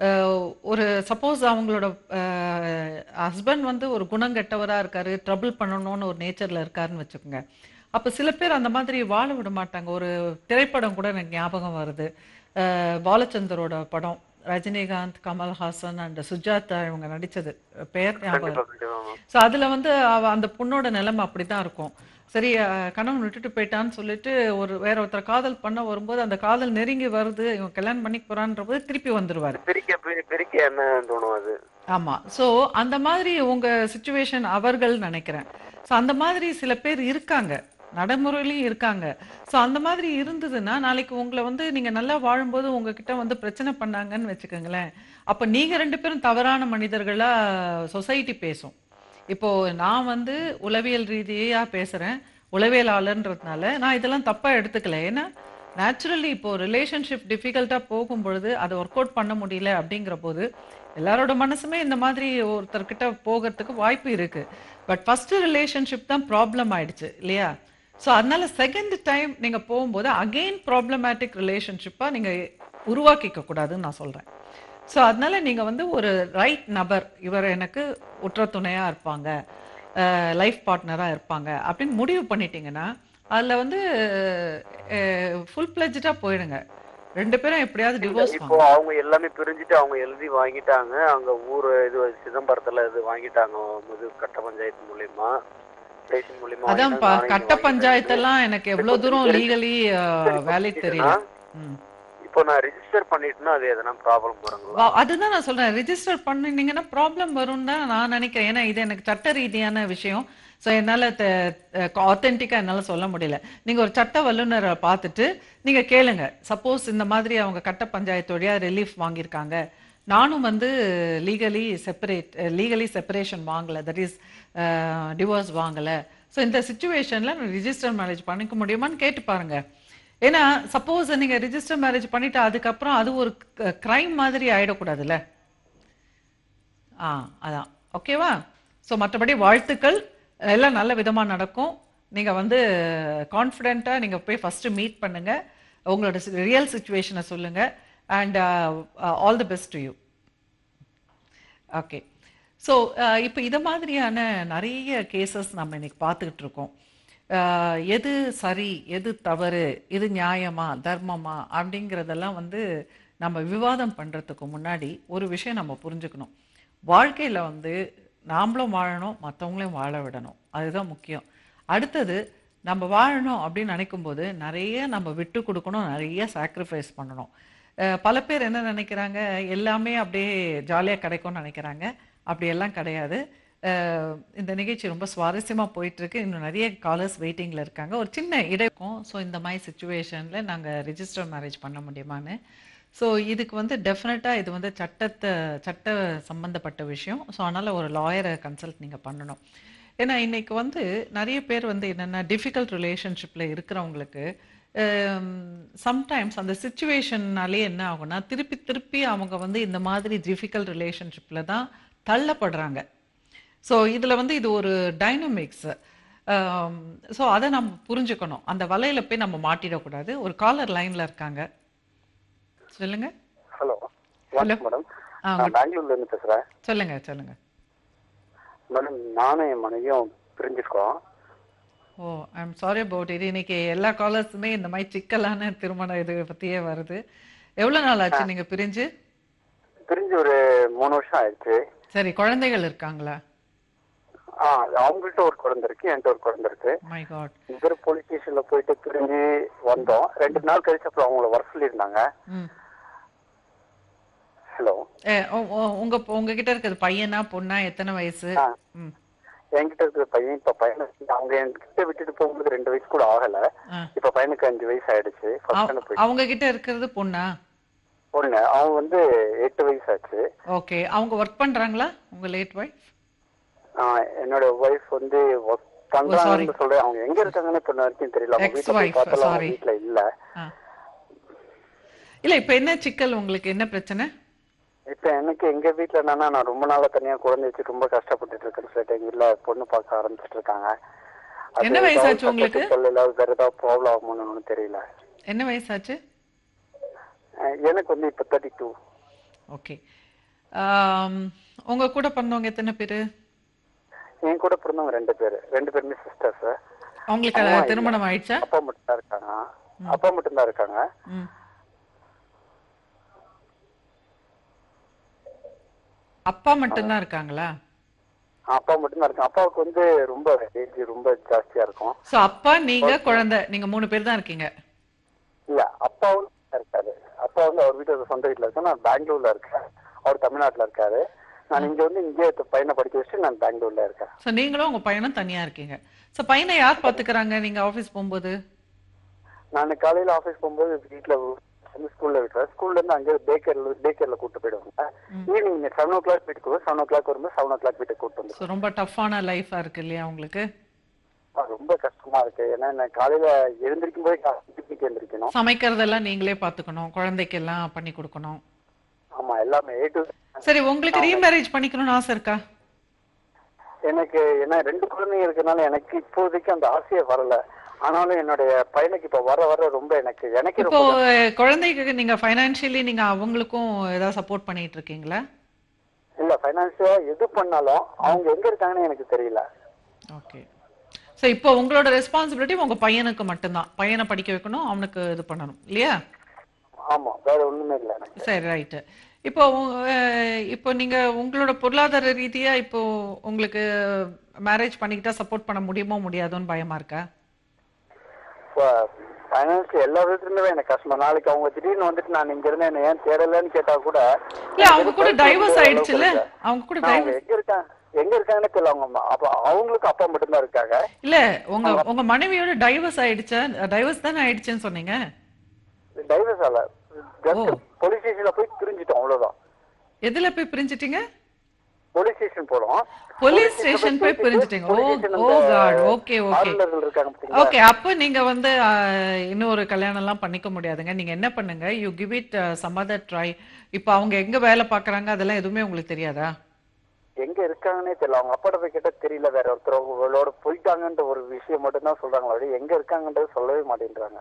ஒரு சப்போஸ் அவங்களோட ஹஸ்பண்ட் வந்து ஒரு குணங்கெட்டவராக இருக்காரு, ட்ரபிள் பண்ணணும்னு ஒரு நேச்சரில் இருக்காருன்னு வச்சுக்கோங்க. அப்போ சில பேர் அந்த மாதிரி வாழ விட மாட்டாங்க. ஒரு திரைப்படம் கூட எனக்கு ஞாபகம் வருது. பாலச்சந்தரோட படம், ரஜினிகாந்த், கமல்ஹாசன் அண்ட் சுஜாதா இவங்க நடிச்சது, பெயர் ஞாபகம். ஸோ அதுல வந்து அந்த பொண்ணோட நிலைமை அப்படிதான் இருக்கும். சரி, கணவன் விட்டுட்டு போயிட்டான்னு சொல்லிட்டு வேற ஒருத்தர் காதல் பண்ண வரும்போது அந்த காதல் நெருங்கி வருது, இவங்க கல்யாணம் பண்ணி போறான்ற போது திருப்பி வந்துருவாரு. ஆமா. ஸோ அந்த மாதிரி உங்க சிச்சுவேஷன் அவர்கள் நினைக்கிறேன். ஸோ அந்த மாதிரி சில பேர் இருக்காங்க, நடைமுறையிலையும் இருக்காங்க. ஸோ அந்த மாதிரி இருந்ததுன்னா நாளைக்கு உங்களை வந்து நீங்க நல்லா வாழும்போது உங்ககிட்ட வந்து பிரச்சனை பண்ணாங்கன்னு வச்சுக்கோங்களேன், அப்ப நீங்க 2 பேரும் தவறான மனிதர்களா சொசைட்டி பேசும். இப்போ நான் வந்து உளவியல் ரீதியா பேசுறேன், உளவியலாளர்ன்றதுனால நான் இதெல்லாம் தப்பா எடுத்துக்கல. ஏன்னா நேச்சுரலி இப்போ ரிலேஷன்ஷிப் டிஃபிகல்ட்டா போகும்பொழுது அதை ஒர்க் அவுட் பண்ண முடியல அப்படிங்கிற போது எல்லாரோட மனசுமே இந்த மாதிரி ஒருத்தர்கிட்ட போகிறதுக்கு வாய்ப்பு இருக்கு. பட் ஃபர்ஸ்ட் ரிலேஷன்ஷிப் தான் ப்ராப்ளம் ஆயிடுச்சு இல்லையா? ஸோ அதனால செகண்ட் டைம் நீங்க போகும்போது அகெயின் ப்ராப்ளமேட்டிக் ரிலேஷன்ஷிப்பா நீங்க உருவாக்கிக்க கூடாதுன்னு நான் சொல்றேன். ஸோ அதனால நீங்க வந்து ஒரு ரைட் நபர், இவர் எனக்கு உற்ற துணையா இருப்பாங்க, லைஃப் பார்ட்னரா இருப்பாங்க அப்படின்னு முடிவு பண்ணிட்டீங்கன்னா அதில் வந்து ஃபுல் பிளட்ஜா போயிடுங்க. 2 பேரும் எப்படியாவது இல்ல, டிவோர்ஸ் இப்போ வாங்க. அவங்க எல்லாமே பிரிஞ்சுட்டு அவங்க எழுதி வாங்கிட்டாங்க. அங்க ஊரு இது சிதம்பரத்துல இது வாங்கிட்டாங்க. இது கட்ட பஞ்சாயத்து மூலியமா ஸ்டேஷன் மூலியமா அதான் வாங்கிட்டாங்க. நானும் இங்க கட்ட வாங்கிட்டேன். பஞ்சாயத்தெல்லாம் எனக்கு எவ்வளவு தூரம் லீகலி வேலிட் தெரியல. இப்போ நான் ரிஜிஸ்டர் பண்ணிட்டேன்னா அது எதனா ப்ராப்ளம் வருங்களா? அதுதான் நான் சொல்றேன், ரிஜிஸ்டர் பண்ணினீங்கன்னா ப்ராப்ளம் வரும் தான் நான் நினைக்கிறேன். ஏன்னா இது எனக்கு சட்ட ரீதியான விஷயம். ஸோ என்னால் ஆத்தென்டிக்காக என்னால் சொல்ல முடியல. நீங்கள் ஒரு சட்ட வல்லுநரை பார்த்துட்டு நீங்கள் கேளுங்க. சப்போஸ் இந்த மாதிரி அவங்க கட்ட பஞ்சாயத்து வழியாக ரிலீஃப் வாங்கியிருக்காங்க, நானும் வந்து லீகலி செப்பரேஷன் வாங்கலை, தட் இஸ் டிவோர்ஸ் வாங்கலை, ஸோ இந்த சுச்சுவேஷனில் நான் ரிஜிஸ்டர் மேரேஜ் பண்ணிக்க முடியுமான்னு கேட்டு பாருங்க. ஏன்னா சப்போஸ் நீங்கள் ரிஜிஸ்டர் மேரேஜ் பண்ணிட்டு அதுக்கப்புறம் அது ஒரு கிரைம் மாதிரி ஆகிடக்கூடாதுல்ல. அதான் ஓகேவா. ஸோ மற்றபடி வாழ்த்துக்கள், எல்லாம் நல்ல விதமாக நடக்கும். நீங்கள் வந்து கான்ஃபிடென்ட்டாக நீங்கள் போய் ஃபஸ்ட்டு மீட் பண்ணுங்கள், உங்களோட ரியல் சுச்சுவேஷனை சொல்லுங்கள். And all the best to you. Okay. So இப்போ இதை மாதிரியான நிறைய கேசஸ் நம்ம இன்னைக்கு பார்த்துக்கிட்டு இருக்கோம். எது சரி எது தவறு, இது நியாயமா தர்மமா அப்படிங்கிறதெல்லாம் வந்து நம்ம விவாதம் பண்ணுறதுக்கு முன்னாடி ஒரு விஷயம் நம்ம புரிஞ்சுக்கணும். வாழ்க்கையில் வந்து நாமளும் வாழணும், மற்றவங்களையும் வாழ விடணும், அதுதான் முக்கியம். அடுத்தது நம்ம வாழணும் அப்படின்னு நினைக்கும் போது நிறைய நம்ம விட்டு கொடுக்கணும், நிறைய சாக்ரிஃபைஸ் பண்ணணும். பல பேர் என்ன நினைக்கிறாங்க, எல்லாமே அப்படியே ஜாலியாக கிடைக்கும்னு நினைக்கிறாங்க. அப்படியெல்லாம் கிடையாது. இந்த நிகழ்ச்சி ரொம்ப சுவாரஸ்யமாக போயிட்டுருக்கு. இன்னும் நிறைய காலர்ஸ் வெயிட்டிங்கில் இருக்காங்க. ஒரு சின்ன இடைக்கும். ஸோ இந்த மாதிரி சுச்சுவேஷனில் நாங்கள் ரிஜிஸ்டர் மேரேஜ் பண்ண முடியுமான்னு. ஸோ இதுக்கு வந்து டெஃபினட்டாக இது வந்து சட்ட சம்மந்தப்பட்ட விஷயம். ஸோ அதனால் ஒரு லாயரை கன்சல்ட் நீங்கள் பண்ணணும். ஏன்னா இன்றைக்கி வந்து நிறைய பேர் வந்து என்னென்னா டிஃபிகல்ட் ரிலேஷன்ஷிப்பில் இருக்கிறவங்களுக்கு சம்டைம்ஸ் அந்த சுச்சுவேஷன்னாலே என்ன ஆகும்னா திருப்பி திருப்பி அவங்க வந்து இந்த மாதிரி டிஃபிகல்ட் ரிலேஷன்ஷிப்பில் தான் தள்ளப்படுறாங்க. ஸோ இதில் வந்து இது ஒரு டைனமிக்ஸ். ஸோ அதை நம்ம புரிஞ்சுக்கணும். அந்த வலையில் போய் நம்ம மாட்டிடக்கூடாது. ஒரு காலர் லைனில் இருக்காங்க, சொல்லுங்க. ஹலோ ஹலோ மேடம், நான் பெங்களூர்ல இருந்து பேசுறேன். சொல்லுங்க சொல்லுங்க மேடம், நானும் என் மனைவியும் பிரிஞ்சிருக்கோம். ஓ, ஐ எம் சாரி அபவுட் இது. இன்னைக்கு எல்லா காலர்ஸுமே இந்த மாதிரி சிக்கலான திருமண இது பற்றியே வருது. எவ்வளோ நாள் ஆச்சு நீங்கள் பிரிஞ்சு? பிரிஞ்சு ஒரு 3 வருஷம் ஆயிடுச்சு. சரி, குழந்தைகள் இருக்காங்களா? அவங்கள்ட்ட ஒரு குழந்தை இருக்கு, என்கிட்ட ஒரு குழந்தை இருக்கு. My God. இவர் போலீஸ் ஸ்டேஷன்ல போயிட்டு பிரிஞ்சு வந்தோம். 2 நாள் கழிச்சு அப்புறம் அவங்கள வர சொல்லியிருந்தாங்க. ஹலோ, உங்ககிட்ட இருக்கிறது பையனா பொண்ணா, எத்தனை வயசு? என்கிட்ட இருக்கிற பையன் இப்ப பையனுக்கு அவங்க என்கிட்ட விட்டுட்டு போகும்போது 2 வயசு கூட ஆகல. இப்ப பையனுக்கு 5 வயசு ஆயிடுச்சு. அவங்க கிட்ட இருக்கிறது பொண்ணா? பொண்ணு. அவன் வந்து 8 வயசு ஆச்சு. ஓகே. அவங்க ஒர்க் பண்றாங்களா உங்க லேட் வைஃப்? என்னோட வைஃப் வந்து ஒர்க் பண்றாங்கன்னு சொல்றேன். அவங்க எங்க இருக்காங்கன்னு இப்ப வரைக்கும் தெரியல. அவங்க வீட்டுல போய் பார்த்தாலும் அவங்க வீட்டுல இல்ல. இல்ல, இப்ப என்ன சிக்கல், உங்களுக்கு என்ன பிரச்சனை? இப்ப எனக்கு எங்க வீட்டுல என்னன்னா, நான் ரொம்ப நாளா தனியா குழந்தை வச்சு ரொம்ப கஷ்டப்பட்டுட்டு இருக்கேன்னு சொல்லிட்டு எங்க வீட்டுல பொண்ணு பார்க்க ஆரம்பிச்சிட்டு இருக்காங்க. என்ன வயசாச்சு உங்களுக்கு? வேற ஏதாவது ப்ராப்ளம் ஆகுமோன்னு தெரியல. என்ன வயசாச்சு? எனக்கு வந்து இப்ப 32. ஓகே. உங்க கூட பிறந்தவங்க எத்தனை பேரு? என் கூட பிறந்தவங்க 2 பேரு. 2 பேருமே சிஸ்டர்ஸ். அவங்களுக்கு திருமணம் ஆயிடுச்சா? அப்பா மட்டும் தான் இருக்காங்க. அப்பா மட்டும் தான் இருக்காங்க. அப்பா மட்டும்தான் இருக்காங்களா? அப்பா மட்டும்தான் இருக்காங்க. அப்பாவுக்கு வந்து ரொம்ப ஏஜ் ரொம்ப ஜாஸ்தியா இருக்கும். சோ அப்பா, நீங்க, குழந்தை, நீங்க 3 பேர் தான் இருக்கீங்க? இல்ல, அப்பாவும் இருக்காரு. அப்பா வந்து அவர் வீட்டு சொந்த வீட்டுல இருக்கேன். நான் பெங்களூர்ல இருக்கேன். அவர் தமிழ்நாட்டுல இருக்காரு. நான் இங்க வந்து இங்கே பையனை படிக்க வச்சு நான் பெங்களூர்ல இருக்கேன். சோ நீங்களும் உங்க பையனும் தனியா இருக்கீங்க. சோ பையனை யார் பாத்துக்கறாங்க நீங்க ஆபீஸ் போகும்போது? நான் காலையில ஆபீஸ் போகும்போது வீட்டுல ஸ்கூல்ல விட்டுறேன். ஸ்கூல்ல இருந்து அங்கே டேக்கேர்ல கூட்டு போயிடுவாங்க. ஈவினிங் 7 o'clock வீட்டுக்கு 7 o'clock வரும்போது 7 o'clock வீட்டுக்கு கூட்டு வந்து. ரொம்ப டஃப்பான லைஃபா இருக்கு இல்லையா உங்களுக்கு? ரொம்ப கஷ்டமா இருக்கு. ஏன்னா நான் காலையில எழுந்திருக்கும் போது எழுந்திருக்கணும். சமைக்கிறதெல்லாம் நீங்களே பாத்துக்கணும், குழந்தைக்கு எல்லாம் பண்ணி கொடுக்கணும். ஆமா, எல்லாமே A to Z. சரி, உங்களுக்கு ரீமேரேஜ் பண்ணிக்கணும்னு ஆசை இருக்கா? எனக்கு ஏன்னா 2 குழந்தைங்க இருக்கனால எனக்கு இப்போதைக்கு அந்த ஆசையே வரல. ஆனாலும் என்னுடைய பையனுக்கு இப்ப வர வர ரொம்ப எனக்கு இப்போ குழந்தைக்கு நீங்க ஃபைனான்சியலி நீங்க அவங்களுக்கும் ஏதாவது சப்போர்ட் பண்ணிட்டு இருக்கீங்களா? இல்ல, ஃபைனான்சியலா எது பண்ணாலும் அவங்க எங்க இருக்காங்கன்னு எனக்கு தெரியல. ஓகே. சோ இப்போ உங்களோட ரெஸ்பான்சிபிலிட்டி உங்க பையனுக்கு மட்டும்தான். பையனை படிக்க வைக்கணும், அவனுக்கு இது பண்ணணும் இல்லையா? ஆமா, வேற ஒண்ணுமே இல்ல எனக்கு. சரி, ரைட்டு. இப்போ இப்போ நீங்க உங்களோட பொருளாதார ரீதியா இப்போ உங்களுக்கு மேரேஜ் பண்ணிக்கிட்டா சப்போர்ட் பண்ண முடியுமோ முடியாதோன்னு பயமா இருக்கா? ஃபைனான்ஸ் எல்லா விதத்துலயுமே எனக்கு கஷ்டம். நாளைக்கு அவங்க திடீர்னு வந்துட்டு நான் இங்க இருந்து என்ன ஏன் தேடலன்னு கேட்டா கூட இல்ல எனக்கு அவங்க எதுவும் கூட பதில் சொல்ல டைவர்ஸ் முடியாத அளவுக்கு ஆயிடுச்சுல்ல? இருக்கு. அவங்க கூட அவங்க எங்க இருக்காங்கன்னு தெரியல. அவங்க அம்மா அப்ப அவங்களுக்கு அப்பா மட்டும்தான் இருக்காங்க. இல்ல உங்க அவங்க உங்க மனைவியோட டைவர்ஸ் ஆயிடுச்சா? டைவர்ஸ் தானே ஆயிடுச்சுன்னு சொன்னீங்க. டைவர்ஸ் ஆல ஓ, ஜஸ்ட் போலீஸ் ஸ்டேஷன்ல போய் பிரிஞ்சிட்டோம், அவ்வளவுதான். எதுல போய் பிரிஞ்சிட்டீங்க? போலீஸ் ஸ்டேஷன் போறோம். போலீஸ் ஸ்டேஷன்ல ஸ்டேஷன் போய் பேசிட்டு பிரிஞ்சிட்டீங்க. ஓ, போலீஸ் ஸ்டேஷன் ஓ இந்த காட். Okay, okay. ஆளுநர்கள் இருக்காங்க பாத்தீங்களா? ஓகே, அப்ப நீங்க வந்து இன்னொரு கல்யாணம் எல்லாம் பண்ணிக்க முடியாதுங்க. நீங்க என்ன பண்ணுங்க, you give it some other try. இப்போ அவங்க எங்க வேலை பாக்குறாங்க அதெல்லாம் எதுவுமே உங்களுக்கு தெரியாதா? எங்க இருக்காங்கன்னே தெரியல. அவங்க அப்பாட்ட போய் கேட்டா தெரியல. வேற ஒருத்தரோட போயிட்டாங்கன்ற ஒரு விஷயம் மட்டும் தான் சொல்றாங்களே, எங்க இருக்காங்கன்றது சொல்லவே மாட்டேன்றாங்க.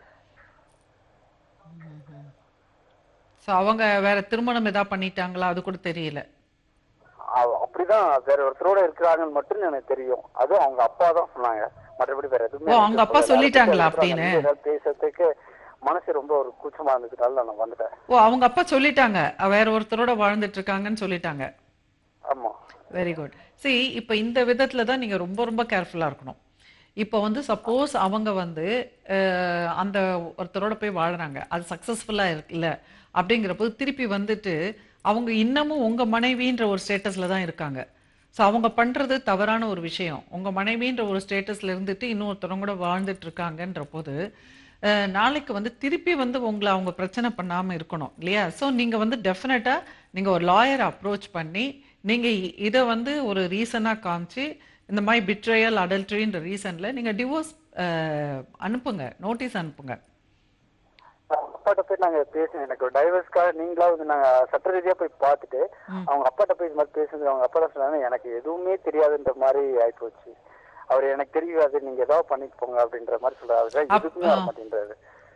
சோ அவங்க வேற திருமணம் ஏதாவது பண்ணிட்டாங்களா அது கூட தெரியல. அப்படிதான் வேற ஒருத்தரோட இருக்கிறாங்கன்னு மட்டும் எனக்கு தெரியும். அதுவும் அவங்க அப்பா தான் சொன்னாங்க. மற்றபடி வேற எதுவுமே ஓ, அவங்க அப்பா சொல்லிட்டாங்களா அப்படின்னு? பேசுறதுக்கு மனசு ரொம்ப ஒரு கூச்சமா இருந்ததுனால நான் வந்துட்டேன். ஓ, அவங்க அப்பா சொல்லிட்டாங்க வேற ஒருத்தரோட வாழ்ந்துட்டு இருக்காங்கன்னு சொல்லிட்டாங்க. ஆமா. Very good. see இப்போ இந்த விதத்துல தான் நீங்க ரொம்ப ரொம்ப கேர்ஃபுல்லா இருக்கணும். இப்போ வந்து சப்போஸ் அவங்க வந்து அந்த ஒருத்தரோட போய் வாழுறாங்க, அது சக்சஸ்ஃபுல்லா இல்ல அப்படிங்கிறப்போ திருப்பி வந்துட்டு அவங்க இன்னமும் உங்க மனைவின்ற ஒரு ஸ்டேட்டஸ்ல தான் இருக்காங்க. ஸோ அவங்க பண்றது தவறான ஒரு விஷயம். உங்க மனைவின்ற ஒரு ஸ்டேட்டஸ்ல இருந்துட்டு இன்னொருத்தவங்க கூட வாழ்ந்துட்டு இருக்காங்கன்ற போது நாளைக்கு வந்து திருப்பி வந்து உங்களை அவங்க பிரச்சனை பண்ணாம இருக்கணும் இல்லையா? ஸோ நீங்க வந்து டெஃபினட்டா நீங்க ஒரு லாயரை அப்ரோச் பண்ணி நீங்க இதை வந்து ஒரு ரீசனா காமிச்சு இந்த மாதிரி பிட்ரயல் அடல்ட்ரின்ற ரீசன்ல நீங்க டிவோர்ஸ் அனுப்புங்க, நோட்டீஸ் அனுப்புங்க. அப்பாட்ட போய் நாங்க பேசணும். எனக்கு ஒரு டைவர்ஸ்க்காக நீங்களாவது நாங்க சட்ட ரீதியா போய் பார்த்துட்டு அவங்க அப்பாட்ட போய் இது மாதிரி பேசுறது. அவங்க அப்பா தான் சொன்னாங்க எனக்கு எதுவுமே தெரியாதுன்ற மாதிரி ஆயிப்போச்சு. அவர் எனக்கு தெரியாது, நீங்க ஏதாவது பண்ணிட்டு போங்க அப்படின்ற மாதிரி சொல்றாரு. எதுக்குமே வர மாட்டேன்றாரு.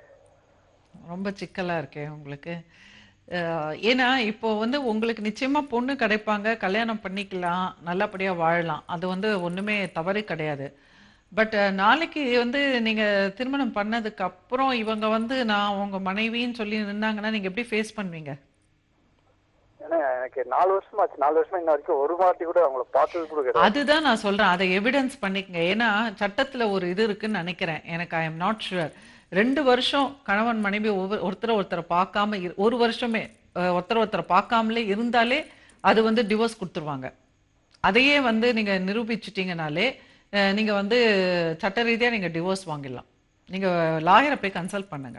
ரொம்ப சிக்கலா இருக்கே உங்களுக்கு. ஏன்னா இப்போ வந்து உங்களுக்கு நிச்சயமா பொண்ணு கிடைப்பாங்க, கல்யாணம் பண்ணிக்கலாம், நல்லபடியா வாழலாம், அது வந்து ஒண்ணுமே தவறு கிடையாது. பட் நாளைக்கு வந்து நீங்க திருமணம் பண்ணதுக்கு அப்புறம் இவங்க வந்து நான் உங்க மனைவின்னு சொல்லி நின்னாங்கன்னா நீங்க எப்படி ஃபேஸ் பண்ணுவீங்க? ஏன்னா எனக்கு 4 வருஷம் ஆச்சு. 4 வருஷமா இன்ன வரைக்கும் ஒரு வாட்டி கூட அவங்கள பார்த்தது கூட கிடையாது. அதுதான் நான் சொல்றேன், அதை எவிடன்ஸ் பண்ணிக்கங்க. ஏன்னா சட்டத்துல ஒரு இது இருக்குன்னு நினைக்கிறேன், எனக்கு ஐ எம் நாட் ஷுவர். 2 வருஷம் கணவன் மனைவி ஒருத்தரை பார்க்காம ஒரு வருஷமே ஒருத்தரை பார்க்காமலே இருந்தாலே அது வந்து டிவோர்ஸ் கொடுத்துருவாங்க. அதையே வந்து நீங்க நிரூபிச்சிட்டீங்கனாலே நீங்க வந்து சட்ட ரீதியா நீங்க டிவோர்ஸ் வாங்கிடலாம். நீங்க லாயரை போய் கன்சல்ட் பண்ணுங்க.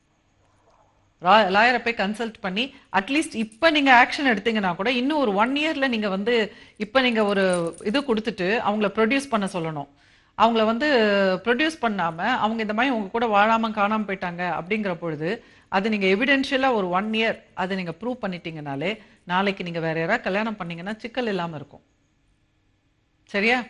லாயரை போய் கன்சல்ட் பண்ணி அட்லீஸ்ட் இப்ப நீங்க ஆக்ஷன் எடுத்தீங்கன்னா கூட இன்னும் ஒரு 1 இயர்ல நீங்க வந்து இப்ப நீங்க ஒரு இது கொடுத்துட்டு அவங்கள ப்ரொடியூஸ் பண்ண சொல்லணும். அவங்கள வந்து ப்ரொடியூஸ் பண்ணாம அவங்க இந்த மாதிரி உங்க கூட வாழாம காணாம போயிட்டாங்க அப்படிங்கிற பொழுது அது நீங்க எவிடென்ஷியலா ஒரு 1 இயர் அதை நீங்க ப்ரூவ் பண்ணிட்டீங்கனாலே நாளைக்கு நீங்க வேற யாராவது கல்யாணம் பண்ணீங்கன்னா சிக்கல் இல்லாம இருக்கும். சரியா?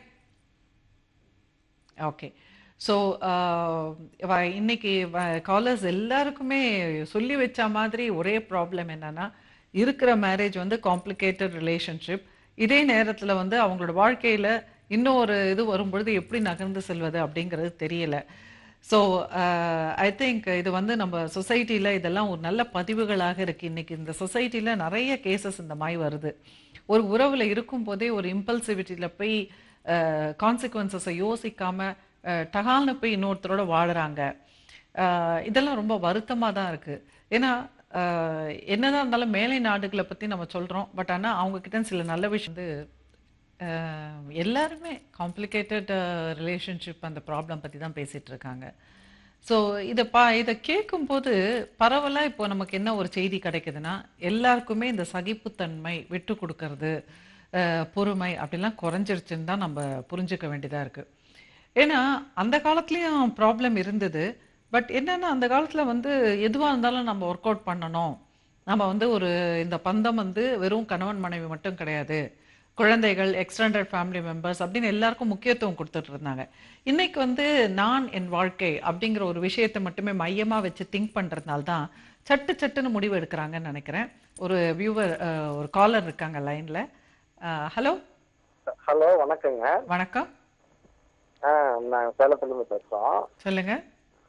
ஓகே. ஸோ இன்னைக்கு காலர்ஸ் எல்லாருக்குமே சொல்லி வச்ச மாதிரி ஒரே ப்ராப்ளம் என்னன்னா, இருக்கிற மேரேஜ் வந்து காம்ப்ளிகேட்டட் ரிலேஷன்ஷிப். இதே நேரத்துல வந்து அவங்களோட வாழ்க்கையில இன்னும் ஒரு இது வரும்பொழுது எப்படி நகர்ந்து செல்வது அப்படிங்கிறது தெரியல. ஸோ ஐ திங்க் இது வந்து நம்ம சொசைட்டில இதெல்லாம் ஒரு நல்ல பதிவுகளாக இருக்கு. இன்னைக்கு இந்த சொசைட்டில நிறைய கேசஸ் இந்த மாதிரி வருது. ஒரு உறவுல இருக்கும் போதே ஒரு இம்பல்சிவிட்டியில போய் கான்சிக்வன்சஸை யோசிக்காம டகால்னு போய் இன்னொருத்தரோட வாழுறாங்க. இதெல்லாம் ரொம்ப வருத்தமாக தான் இருக்கு. ஏன்னா என்னதான் இருந்தாலும் மேலை நாடுகளை பற்றி நம்ம சொல்கிறோம், பட் ஆனால் அவங்க கிட்ட சில நல்ல விஷயம் வந்து எல்லாருமே காம்ப்ளிகேட்டட் ரிலேஷன்ஷிப் அந்த ப்ராப்ளம் பற்றி தான் பேசிகிட்டு இருக்காங்க. ஸோ இதை கேட்கும்போது பரவலாக இப்போ நமக்கு என்ன ஒரு செய்தி கிடைக்குதுன்னா, எல்லாருக்குமே இந்த சகிப்புத்தன்மை, விட்டு கொடுக்கறது, பொறுமை அப்படிலாம் குறைஞ்சிருச்சுன்னு தான் நம்ம புரிஞ்சுக்க வேண்டியதாக இருக்குது. ஏன்னா அந்த காலத்துலேயும் ப்ராப்ளம் இருந்தது. பட் என்னன்னா அந்த காலத்தில் வந்து எதுவாக இருந்தாலும் நம்ம ஒர்க் அவுட் பண்ணணும். நம்ம வந்து ஒரு இந்த பந்தம் வந்து வெறும் கணவன் மனைவி மட்டும் கிடையாது, குழந்தைகள், எக்ஸ்டெண்டட் ஃபேமிலி மெம்பர்ஸ் அப்படின்னு எல்லாருக்கும் முக்கியத்துவம் கொடுத்துட்டு இருந்தாங்க. இன்னைக்கு வந்து நான் என் வாழ்க்கை அப்படிங்கிற ஒரு விஷயத்தை மட்டுமே மையமாக வச்சு திங்க் பண்ணுறதுனால தான் சட்டுன்னு முடிவு எடுக்கிறாங்கன்னு நினைக்கிறேன். ஒரு வியூவர், ஒரு காலர் இருக்காங்க லைனில். ஹலோ. ஹலோ, வணக்கங்க. வணக்கம். நான் சேலத்துலேருந்து பேசுகிறோம். சொல்லுங்க.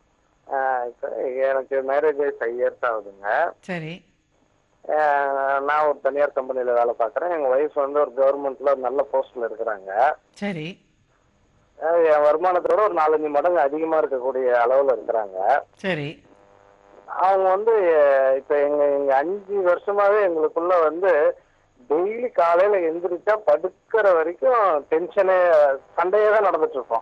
இப்ப எனக்கு மேரேஜ் ஆகி 5 இயர்ஸ் ஆகுதுங்க. சரி. நான் ஒரு தனியார் கம்பெனில வேலை பார்க்குறேன். எங்க ஒய்ஃப் வந்து ஒரு கவர்மெண்ட்ல ஒரு நல்ல போஸ்ட்ல இருக்கிறாங்க. சரி. என் வருமானத்தோட ஒரு 4-5 மடங்கு அதிகமா இருக்கக்கூடிய அளவுல இருக்கிறாங்க. சரி. அவங்க வந்து இப்ப எங்க எங்க 5 வருஷமாவே எங்களுக்குள்ள வந்து டெய்லி காலையில எந்திரிச்சா படுக்கிற வரைக்கும் டென்ஷனே சண்டையே தான் நடந்துட்டு இருக்கோம்.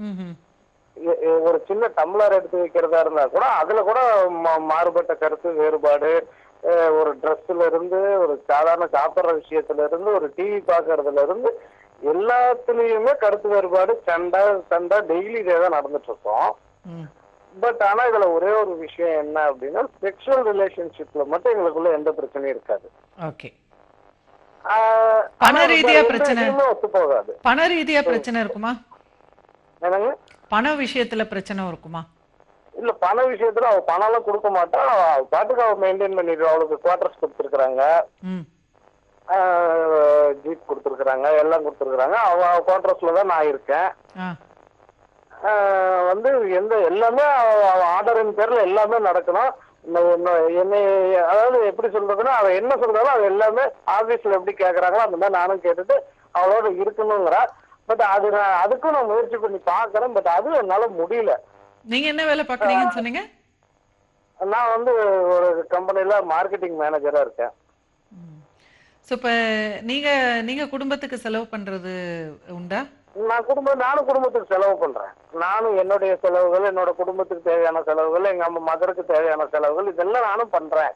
ஒரு சின்ன டம்ளர் எடுத்து வைக்கிறதா இருந்தா கூட அதுல கூட மாறுபட்ட கருத்து வேறுபாடு, ஒரு ட்ரெஸ்ல இருந்து ஒரு சாதாரண சாப்பிட்ற விஷயத்துல இருந்து ஒரு டிவி பாக்குறதுல இருந்து எல்லாத்துலயுமே கருத்து வேறுபாடு, சண்டை டெய்லி இதே தான் நடந்துட்டு இருக்கோம். பட் ஆனா இதுல ஒரே ஒரு விஷயம் என்ன அப்படின்னா, செக்ஷுவல் ரிலேஷன்ஷிப்ல மட்டும் எங்களுக்குள்ள எந்த பிரச்சனையும் இருக்காது. ஓகே. பண ரீதியா பிரச்சனை ஒத்து போகாது. பண ரீதியா பிரச்சனை இருக்குமா? என்னங்க? பண விஷயத்துல பிரச்சனை இருக்குமா? இல்ல, பண விஷயத்துல அவ பணம் எல்லாம் கொடுக்க மாட்டா. பாட்டுக்கு அவ மெயின்டைன் பண்ணிடுவா. அவளுக்கு குவார்டர்ஸ் கொடுத்துருக்காங்க, ஜீப் கொடுத்துருக்காங்க, எல்லாம் கொடுத்துருக்காங்க. அவ குவார்டர்ஸ்ல தான் நான் இருக்கேன். வந்து எல்லாமே ஆர்டரின் பேர்ல எல்லாமே நடக்கணும். என்னை அதாவது எப்படி சொல்றதுன்னா, அவ என்ன சொல்றாலும் அது எல்லாமே ஆபீஸ்ல எப்படி கேக்குறாங்களோ அந்த மாதிரி நானும் கேட்டுட்டு அவளோட இருக்கணுங்கிறா. பட் அது அதுக்கும் நான் முயற்சி பண்ணி பாக்குறேன். பட் அது என்னால முடியல. நீங்க என்ன வேலை பாக்குறீங்கன்னு சொன்னீங்க? நான் வந்து ஒரு கம்பெனில மார்க்கெட்டிங் மேனேஜரா இருக்கேன். இப்ப நீங்க குடும்பத்துக்கு செலவு பண்றது உண்டா? நானும் குடும்பத்துக்கு செலவு பண்றேன். நானும் என்னுடைய செலவுகள், என்னோட குடும்பத்துக்கு தேவையான செலவுகள், எங்க அம்மா மதருக்கு தேவையான செலவுகள், இதெல்லாம் நானும் பண்றேன்.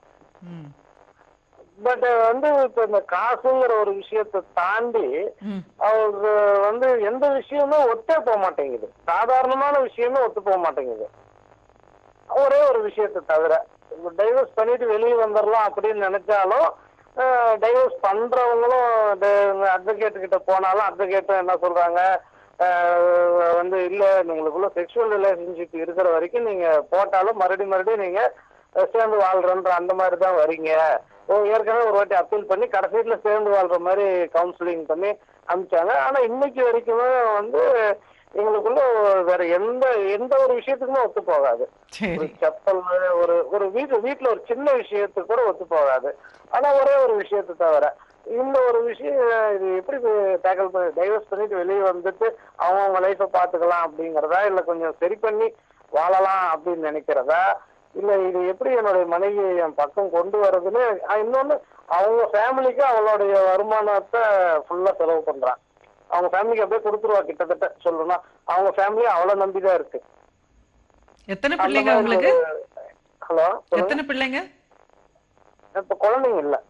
பட் வந்து இப்ப இந்த காசுங்கிற ஒரு விஷயத்தை தாண்டி அவருக்கு வந்து எந்த விஷயமே ஒத்தே போக மாட்டேங்குது. சாதாரணமான விஷயமே ஒத்து போக மாட்டேங்குது. ஒரே ஒரு விஷயத்தை தவிர, டைவர்ஸ் பண்ணிட்டு வெளியே வந்துடலாம் அப்படின்னு நினைச்சாலும், டைவர்ஸ் பண்றவங்களும் அட்வொகேட் கிட்ட போனாலும் அட்வொகேட்டும் என்ன சொல்றாங்க, வந்து இல்ல உங்களுக்குள்ள செக்ஷுவல் ரிலேஷன்ஷிப் இருக்கிற வரைக்கும் நீங்க போட்டாலும் மறுபடியும் நீங்க சேர்ந்து வாழ்றன்ற அந்த மாதிரி தான் வரீங்க. ஏற்கனவே ஒரு வாட்டி அப்பீல் பண்ணி கடைசியில சேர்ந்து வாழ்ற மாதிரி கவுன்சிலிங் பண்ணி அனுப்பிச்சாங்க. ஆனா இன்னைக்கு வரைக்குமே வந்து எங்களுக்குள்ள வேற எந்த ஒரு விஷயத்துக்குமே ஒத்து போகாது. ஒரு செப்பல், ஒரு வீட்டுல ஒரு சின்ன விஷயத்துக்கு கூட ஒத்து போகாது. ஆனா ஒரே ஒரு விஷயத்தை தவிர இந்த ஒரு விஷயம் இது எப்படி டேக்கிள் பண்ணி டைவர்ஸ் பண்ணிட்டு வெளியே வந்துட்டு அவங்க லைஃபை பாத்துக்கலாம் அப்படிங்கிறதா, இல்ல கொஞ்சம் சரி பண்ணி வாழலாம் அப்படின்னு நினைக்கிறதா, இல்ல இது எப்படி என்னுடைய மனைவியை என் பக்கம் கொண்டு வர்றதுன்னு. இன்னொன்னு, அவங்க ஃபேமிலிக்கு அவளுடைய வருமானத்தை ஃபுல்லா செலவு பண்றான். அவங்க ஃபேமிலிக்கு அப்படியே கொடுத்துருவா. கிட்டத்தட்ட சொல்லணும்னா அவங்க ஃபேமிலி அவளை நம்பிதான் இருக்கு. எத்தனை பிள்ளைங்க உங்களுக்கு? ஹலோ, எத்தனை பிள்ளைங்க? இப்ப குழந்தைங்க இல்ல.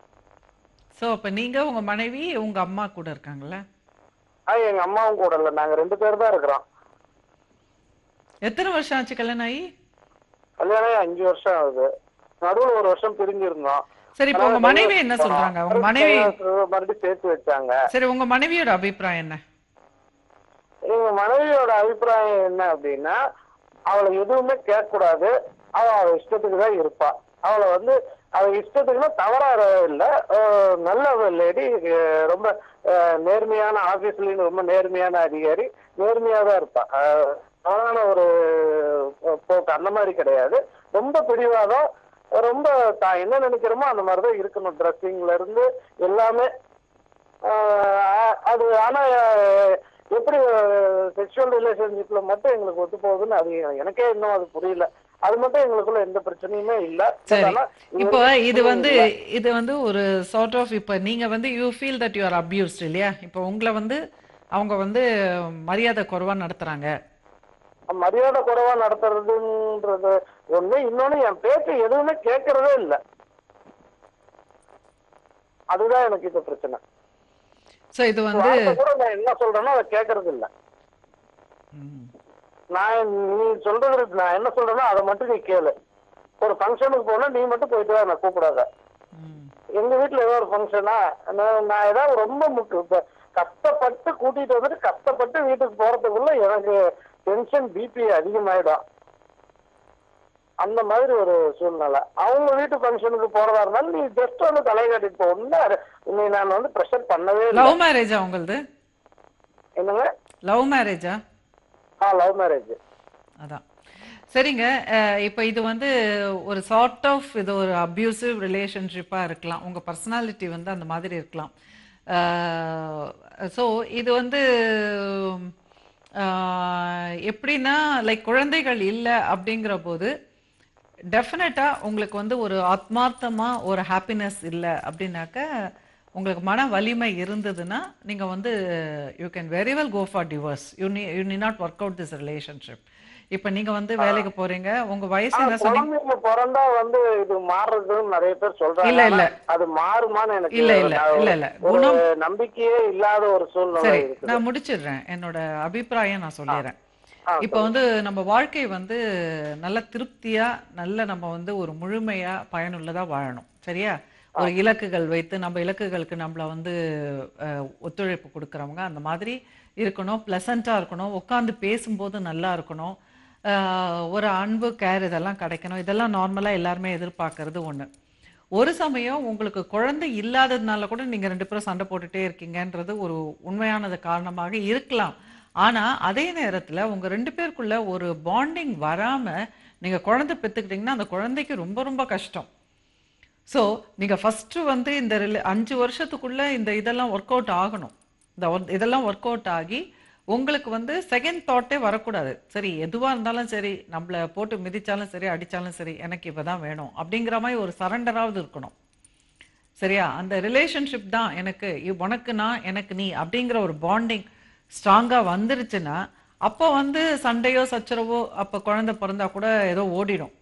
சோ அப்ப நீங்க உங்க மனைவி உங்க அம்மா கூட இருக்காங்கல்ல? எங்க அம்மாவும் கூட இல்ல, நாங்க 2 பேர் தான் இருக்கிறோம். எத்தனை வருஷம் ஆச்சு கல்யாணம் ஆகி? கல்யாணம் 5 வருஷம் ஆகுது. நடுவில் ஒரு வருஷம் பிரிஞ்சிருந்தோம். சரி, இப்ப உங்க மனைவி என்ன சொல்றாங்க? உங்க மனைவி மறுபடியும் சேர்த்து வச்சாங்க. சரி, உங்க மனைவியோட அபிப்பிராயம் என்ன? எங்க மனைவியோட அபிப்பிராயம் என்ன அப்படின்னா, அவளை எதுவுமே கேட்க கூடாது, அவ இஷ்டத்துக்கு தான் இருப்பா. அவளை வந்து அவ இஷ்டத்துக்குன்னா தவறாக இல்லை, நல்ல லேடி, ரொம்ப நேர்மையான ஆபீஸ்லயும் ரொம்ப நேர்மையான அதிகாரி, நேர்மையா தான் இருப்பா. தவறான ஒரு போக்கு அந்த மாதிரி கிடையாது. ரொம்ப பிடிவாதம், ரொம்ப தான் என்ன நினைக்கிறோமோ அந்த மாதிரிதான் இருக்கணும். ட்ரெஸ்ஸிங்ல இருந்து எல்லாமே அது. ஆனா எப்படி செக்ஷுவல் ரிலேஷன்ஷிப்ல மட்டும் எங்களுக்கு ஒத்து போகுதுன்னு அது எனக்கே இன்னும் அது புரியல. அது மட்டும் எங்களுக்குள்ள எந்த பிரச்சனையுமே இல்ல. இப்போ இது வந்து ஒரு சார்ட் ஆஃப், இப்ப நீங்க வந்து you feel that you are abused இல்லையா? இப்போ உங்களை வந்து அவங்க வந்து மரியாதை குறைவா நடத்துறாங்க. மரியாதை குறைவா நடத்துறதுன்றது ஒண்ணு. இன்னொன்னு, என் பேச்சு எதுவுமே கேட்கறதே இல்லை. அதுதான் எனக்கு இப்ப பிரச்சனை. சோ இது வந்து கூட நான் என்ன சொல்றேனோ அதை கேட்கறது இல்ல. நீ சொல்றது நான் என்ன சொல்றேனோ அதை மட்டும் நீ கேளு. ஒரு ஃபங்க்ஷனுக்கு போனா நீ மட்டும் போயிட்டு வா, நான் கூப்பிடாத. எங்க வீட்டுல ஏதோ ஒரு ஃபங்க்ஷனா, நான் ஏதாவது ரொம்ப கஷ்டப்பட்டு கூட்டிட்டு வந்துட்டு கஷ்டப்பட்டு வீட்டுக்கு போறதுக்குள்ள எனக்கு டென்ஷன், பிபி அதிகமாயிடும். அந்த மாதிரி ஒரு சூழ்நிலை. அவங்க வீட்டு ஃபங்க்ஷனுக்கு போறதா இருந்தாலும் நீ ஜஸ்ட் வந்து தலை காட்டிட்டு போகணும்னு நான் வந்து ப்ரெஷர் பண்ணவே இல்லை. லவ் மேரேஜா உங்களது? என்னங்க? லவ் மேரேஜா? Love marriage. அதான். சரிங்க. இப்போ இது வந்து ஒரு சார்ட் ஆஃப் இது ஒரு அப்யூசிவ் ரிலேஷன்ஷிப்பாக இருக்கலாம். உங்கள் பர்சனாலிட்டி வந்து அந்த மாதிரி இருக்கலாம். ஸோ இது வந்து எப்படின்னா லைக் குழந்தைகள் இல்லை அப்படிங்கிற போது டெஃபினட்டாக உங்களுக்கு வந்து ஒரு ஆத்மார்த்தமாக ஒரு ஹாப்பினஸ் இல்லை அப்படின்னாக்க உங்களுக்கு மன வலிமை இருந்ததுன்னா நீங்கள் வந்து you can very well go for divorce. You need not work out this relationship. இப்ப நீங்க வந்து வேலைக்கு போறீங்க, உங்க வயசு என்ன சொன்னீங்க? குழந்தைங்க பிறந்தா வந்து இது மாறுறதுன்னு நிறைய பேர் சொல்றாங்க. இல்ல இல்ல அது மாறுமான்னு எனக்கு இல்ல இல்ல இல்ல இல்ல ஒரு நம்பிக்கையே இல்லாத ஒரு சூழ்நிலை இருக்கு. நான் முடிச்சிடுறேன், என்னோட அபிப்பிராயம் நான் சொல்லிடுறேன். இப்ப வந்து நம்ம வாழ்க்கை வந்து நல்ல திருப்தியா, நல்ல நம்ம வந்து ஒரு முழுமையா பயனுள்ளதா வாழணும். சரியா? ஒரு இலக்குகள் வைத்து நம்ம இலக்குகளுக்கு நம்மள வந்து ஒத்துழைப்பு கொடுக்கறவங்க அந்த மாதிரி இருக்கணும். பிளசண்டா இருக்கணும். உட்கார்ந்து பேசும்போது நல்லா இருக்கணும். ஒரு அன்பு, கேர் இதெல்லாம் கிடைக்கணும். இதெல்லாம் நார்மலா எல்லாருமே எதிர்பார்க்கறது ஒண்ணு. ஒரு சமயம் உங்களுக்கு குழந்தை இல்லாததுனால கூட நீங்க 2 பேரும் சண்டை போட்டுட்டே இருக்கீங்கன்றது ஒரு உண்மையானது காரணமாக இருக்கலாம். ஆனா அதே நேரத்துல உங்க 2 பேருக்குள்ள ஒரு பாண்டிங் வராம நீங்க குழந்தை பெத்துக்கிட்டீங்கன்னா அந்த குழந்தைக்கு ரொம்ப ரொம்ப கஷ்டம். ஸோ நீங்க ஃபர்ஸ்ட் வந்து இந்த 5 வருஷத்துக்குள்ள இந்த இதெல்லாம் ஒர்க் அவுட் ஆகணும். இதெல்லாம் ஒர்க் அவுட் ஆகி உங்களுக்கு வந்து செகண்ட் தாட்டே வரக்கூடாது. சரி எதுவா இருந்தாலும் சரி, நம்மள போட்டு மிதிச்சாலும் சரி, அடிச்சாலும் சரி, எனக்கு இப்பதான் வேணும் அப்படிங்கிற மாதிரி ஒரு சரண்டராவது இருக்கணும். சரியா? அந்த ரிலேஷன்ஷிப் தான் எனக்கு, உனக்கு நான், எனக்கு நீ அப்படிங்கிற ஒரு பாண்டிங் ஸ்ட்ராங்கா வந்துருச்சுன்னா அப்போ வந்து சண்டையோ சச்சரவோ அப்போ குழந்தை பிறந்தா கூட ஏதோ ஓடிடும்.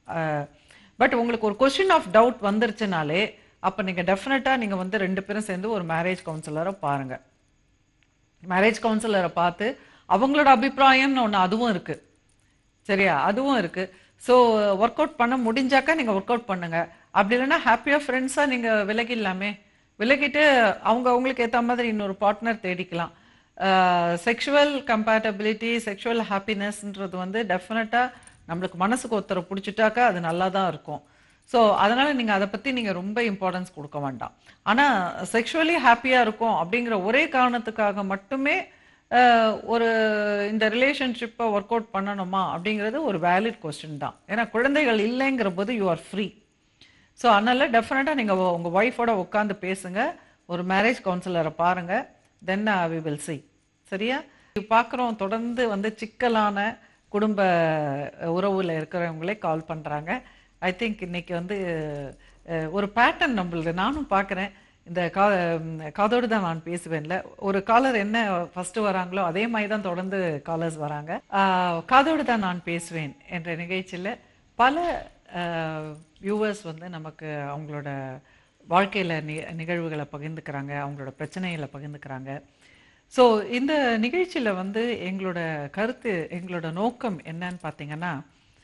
பட் உங்களுக்கு ஒரு கொஸ்டின் ஆஃப் டவுட் வந்துருச்சுனாலே அப்போ நீங்கள் டெஃபினட்டாக நீங்கள் வந்து 2 பேரும் சேர்ந்து ஒரு மேரேஜ் கவுன்சிலரை பாருங்க. மேரேஜ் கவுன்சிலரை பார்த்து அவங்களோட அபிப்பிராயம்னு ஒன்று அதுவும் இருக்கு. சரியா? அதுவும் இருக்கு. ஸோ ஒர்க் அவுட் பண்ண முடிஞ்சாக்கா நீங்கள் ஒர்க் அவுட் பண்ணுங்க. அப்படி இல்லைன்னா ஹாப்பியாக ஃப்ரெண்ட்ஸாக நீங்கள் விலகிடலாமே. விலகிட்டு அவங்க அவங்களுக்கு ஏற்ற மாதிரி இன்னொரு பார்ட்னர் தேடிக்கலாம். செக்ஷுவல் கம்பேட்டபிலிட்டி, செக்ஷுவல் ஹாப்பினஸ்ன்றது வந்து டெஃபினட்டாக நம்மளுக்கு மனசுக்கு ஒருத்தரை பிடிச்சிட்டாக்கா அது நல்லா தான் இருக்கும். ஸோ அதனால் நீங்கள் அதை பற்றி நீங்கள் ரொம்ப இம்பார்ட்டன்ஸ் கொடுக்க வேண்டாம். ஆனால் செக்ஷுவலி ஹாப்பியாக இருக்கும் அப்படிங்கிற ஒரே காரணத்துக்காக மட்டுமே ஒரு இந்த ரிலேஷன்ஷிப்பை ஒர்க் அவுட் பண்ணணுமா அப்படிங்கிறது ஒரு வேலிட் கொஸ்டின் தான். ஏன்னா குழந்தைகள் இல்லைங்கிற போது யூ ஆர் ஃப்ரீ. ஸோ அதனால் டெஃபினட்டாக நீங்கள் உங்கள் ஒய்ஃபோட உட்காந்து பேசுங்க, ஒரு மேரேஜ் கவுன்சிலரை பாருங்கள், தென் வி வில் see. சரியா? பார்க்குறோம் தொடர்ந்து வந்து சிக்கலான குடும்ப உறவில் இருக்கிறவங்களே கால் பண்ணுறாங்க. ஐ திங்க் இன்னைக்கு வந்து ஒரு பேட்டர்ன் நம்மளுது நானும் பார்க்குறேன். இந்த காதோடு தான் நான் பேசுவேன்ல, ஒரு காலர் என்ன ஃபர்ஸ்ட் வராங்களோ அதே மாதிரி தான் தொடர்ந்து காலர்ஸ் வராங்க. காதோடு தான் நான் பேசுவேன் என்ற நிகழ்ச்சியில் பல வியூவர்ஸ் வந்து நமக்கு அவங்களோட வாழ்க்கையில் நிகழ்வுகளை பகிர்ந்துக்கிறாங்க, அவங்களோட பிரச்சனைகளை பகிர்ந்துக்கிறாங்க. ஸோ இந்த நிகழ்ச்சியில் வந்து எங்களோட கருத்து, எங்களோட நோக்கம் என்னன்னு பார்த்தீங்கன்னா,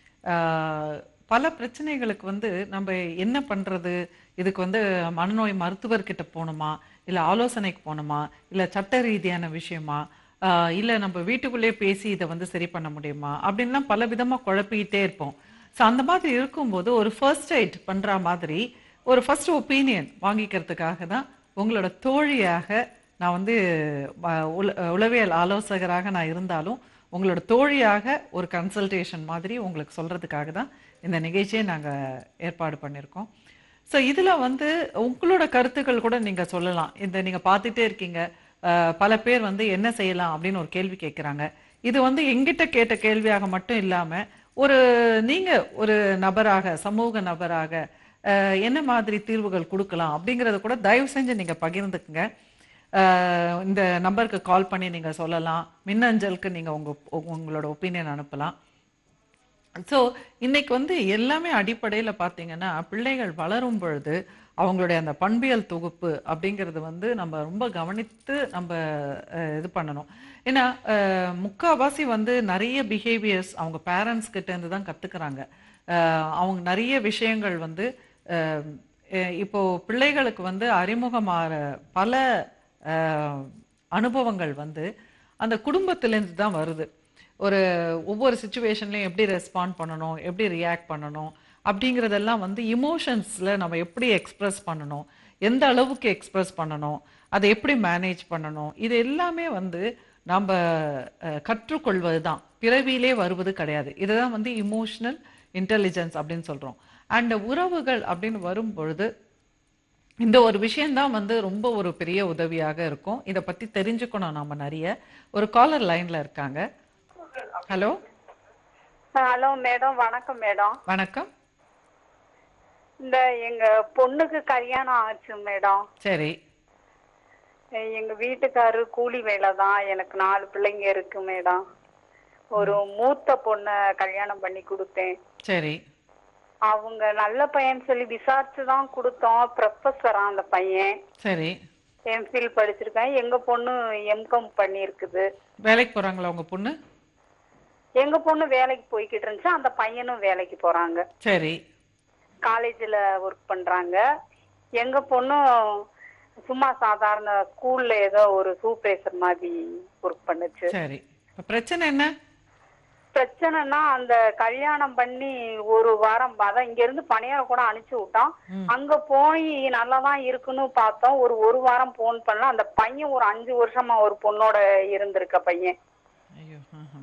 பல பிரச்சனைகளுக்கு வந்து நம்ம என்ன பண்ணுறது, இதுக்கு வந்து மனநோய் மருத்துவர்கிட்ட போகணுமா, இல்லை ஆலோசனைக்கு போகணுமா, இல்லை சட்ட ரீதியான விஷயமா, இல்லை நம்ம வீட்டுக்குள்ளேயே பேசி இதை வந்து சரி பண்ண முடியுமா அப்படின்லாம் பல விதமாக குழப்பிக்கிட்டே இருப்போம். ஸோ அந்த மாதிரி இருக்கும்போது ஒரு ஃபர்ஸ்ட் எய்ட் பண்ணுற மாதிரி ஒரு ஃபர்ஸ்ட் ஒப்பீனியன் வாங்கிக்கிறதுக்காக தான் உங்களோட தோழியாக நான் வந்து உளவியல் ஆலோசகராக நான் இருந்தாலும் உங்களோட தோழியாக ஒரு கன்சல்டேஷன் மாதிரி உங்களுக்கு சொல்கிறதுக்காக தான் இந்த நிகழ்ச்சியை நாங்கள் ஏற்பாடு பண்ணியிருக்கோம். ஸோ இதில் வந்து உங்களோட கருத்துக்கள் கூட நீங்கள் சொல்லலாம். இந்த நீங்கள் பார்த்துட்டே இருக்கீங்க, பல பேர் வந்து என்ன செய்யலாம் அப்படின்னு ஒரு கேள்வி கேட்குறாங்க. இது வந்து எங்கிட்ட கேட்ட கேள்வியாக மட்டும் இல்லாமல் நீங்கள் ஒரு நபராக, சமூக நபராக என்ன மாதிரி தீர்வுகள் கொடுக்கலாம் அப்படிங்கிறத கூட தயவு செஞ்சு நீங்கள் பகிர்ந்துக்குங்க. இந்த நம்பருக்கு கால் பண்ணி நீங்கள் சொல்லலாம், மின்னஞ்சலுக்கு நீங்கள் உங்களோட ஒப்பீனியன் அனுப்பலாம். ஸோ இன்னைக்கு வந்து எல்லாமே அடிப்படையில் பார்த்தீங்கன்னா பிள்ளைகள் வளரும் பொழுது அவங்களுடைய அந்த பண்பியல் தொகுப்பு அப்படிங்கிறது வந்து நம்ம ரொம்ப கவனித்து நம்ம இது பண்ணணும். ஏன்னா முக்கால்வாசி வந்து நிறைய பிஹேவியர்ஸ் அவங்க பேரண்ட்ஸ் கிட்டேருந்து தான் கற்றுக்குறாங்க. அவங்க நிறைய விஷயங்கள் வந்து இப்போ பிள்ளைகளுக்கு வந்து அறிமுகமான பல அனுபவங்கள் வந்து அந்த குடும்பத்திலேருந்து தான் வருது. ஒவ்வொரு சுச்சுவேஷன்லையும் எப்படி ரெஸ்பாண்ட் பண்ணணும், எப்படி ரியாக்ட் பண்ணணும் அப்படிங்கிறதெல்லாம் வந்து இமோஷன்ஸில் நம்ம எப்படி எக்ஸ்ப்ரெஸ் பண்ணணும், எந்த அளவுக்கு எக்ஸ்ப்ரெஸ் பண்ணணும், அதை எப்படி மேனேஜ் பண்ணணும், இது எல்லாமே வந்து நாம் கற்றுக்கொள்வது தான், பிறவியிலே வருவது கிடையாது. இதுதான் வந்து இமோஷனல் இன்டெலிஜென்ஸ் அப்படின்னு சொல்கிறோம். அண்ட் உறவுகள் அப்படின்னு வரும் பொழுது இந்த ஒரு விஷயம்தான் வந்து ரொம்ப ஒரு பெரிய உதவியாக இருக்கும். இதை பற்றி தெரிஞ்சுக்கணும் நாம் நிறைய. ஒரு காலர் லைனில் இருக்காங்க. ஹலோ. ஹலோ மேடம், வணக்கம் மேடம். வணக்கம். இந்த எங்க பொண்ணுக்கு கல்யாணம் ஆச்சு மேடம். சரி. எங்க வீட்டுக்காரரு கூலி வேலை தான். எனக்கு 4 பிள்ளைங்க இருக்கு மேடம். ஒரு மூத்த பொண்ண கல்யாணம் பண்ணி கொடுத்தேன். சரி. அவங்க நல்ல பையன் சொல்லி விசாரிச்சுதான் கொடுத்தோம். ப்ரொஃபஸரா அந்த பையன். சரி. எம்ஃபில் படிச்சிருக்கேன். எங்க பொண்ணு எம்காம் பண்ணி இருக்குது. வேலைக்கு போறாங்களா உங்க பொண்ணு? எங்க பொண்ணு வேலைக்கு போய்கிட்டு இருந்துச்சு. அந்த பையனும் வேலைக்கு போறாங்க. சரி. காலேஜ்ல ஒர்க் பண்றாங்க. எங்க பொண்ணும் சும்மா சாதாரண ஸ்கூல்ல ஏதோ ஒரு சூப்பர்வைசர் மாதிரி ஒர்க் பண்ணுச்சு. சரி. பிரச்சனை என்ன? பிரச்சனைனா அந்த கல்யாணம் பண்ணி ஒரு வாரம் அதான் இங்க இருந்து பணியார கூட அனுப்பிச்சு விட்டோம். அங்க போய் நல்லாதான் இருக்குன்னு பார்த்தோம். ஒரு வாரம் போன் பண்ணலாம். அந்த பையன் ஒரு 5 வருஷமா ஒரு பொண்ணோட இருந்திருக்க பையன். ஐயோ.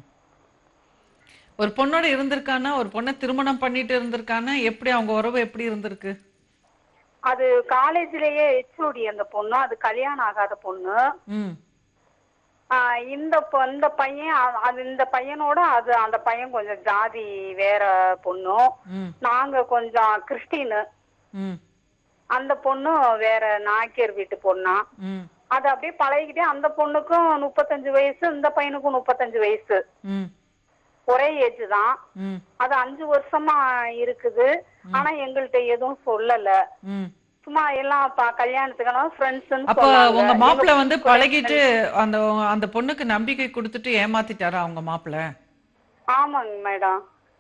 ஒரு பொண்ணோட இருந்திருக்கானா? ஒரு பொண்ணை திருமணம் பண்ணிட்டு இருந்திருக்கானா? எப்படி அவங்க உறவு எப்படி இருந்திருக்கு? அது காலேஜ்லயே ஹெச்ஓடி அந்த பொண்ணு. அது கல்யாணம் ஆகாத பொண்ணு. இந்த பையன் இந்த பையனோட அந்த பையன் கொஞ்சம் ஜாதி வேற பொண்ணு. நாங்க கொஞ்சம் கிறிஸ்டின். அந்த பொண்ணு வேற நாயக்கர் வீட்டு பொண்ணா. அது அப்படியே பழகிட்டே அந்த பொண்ணுக்கும் 35 வயசு, இந்த பையனுக்கும் 35 வயசு. ஒரே ஏஜ் தான். அது 5 வருஷமா இருக்குது. ஆனா எங்கள்கிட்ட எதுவும் சொல்லல. சும்மா எல்லாம் கல்யாணத்துக்கெல்லாம் ஃப்ரெண்ட்ஸ்னு. அப்ப உங்க மாப்பிள்ள வந்து பழகிட்டு அந்த பொண்ணுக்கு நம்பிக்கை கொடுத்துட்டு ஏமாத்திட்டாரா அவங்க மாப்பிள்ள? ஆமாங்க மேடம்.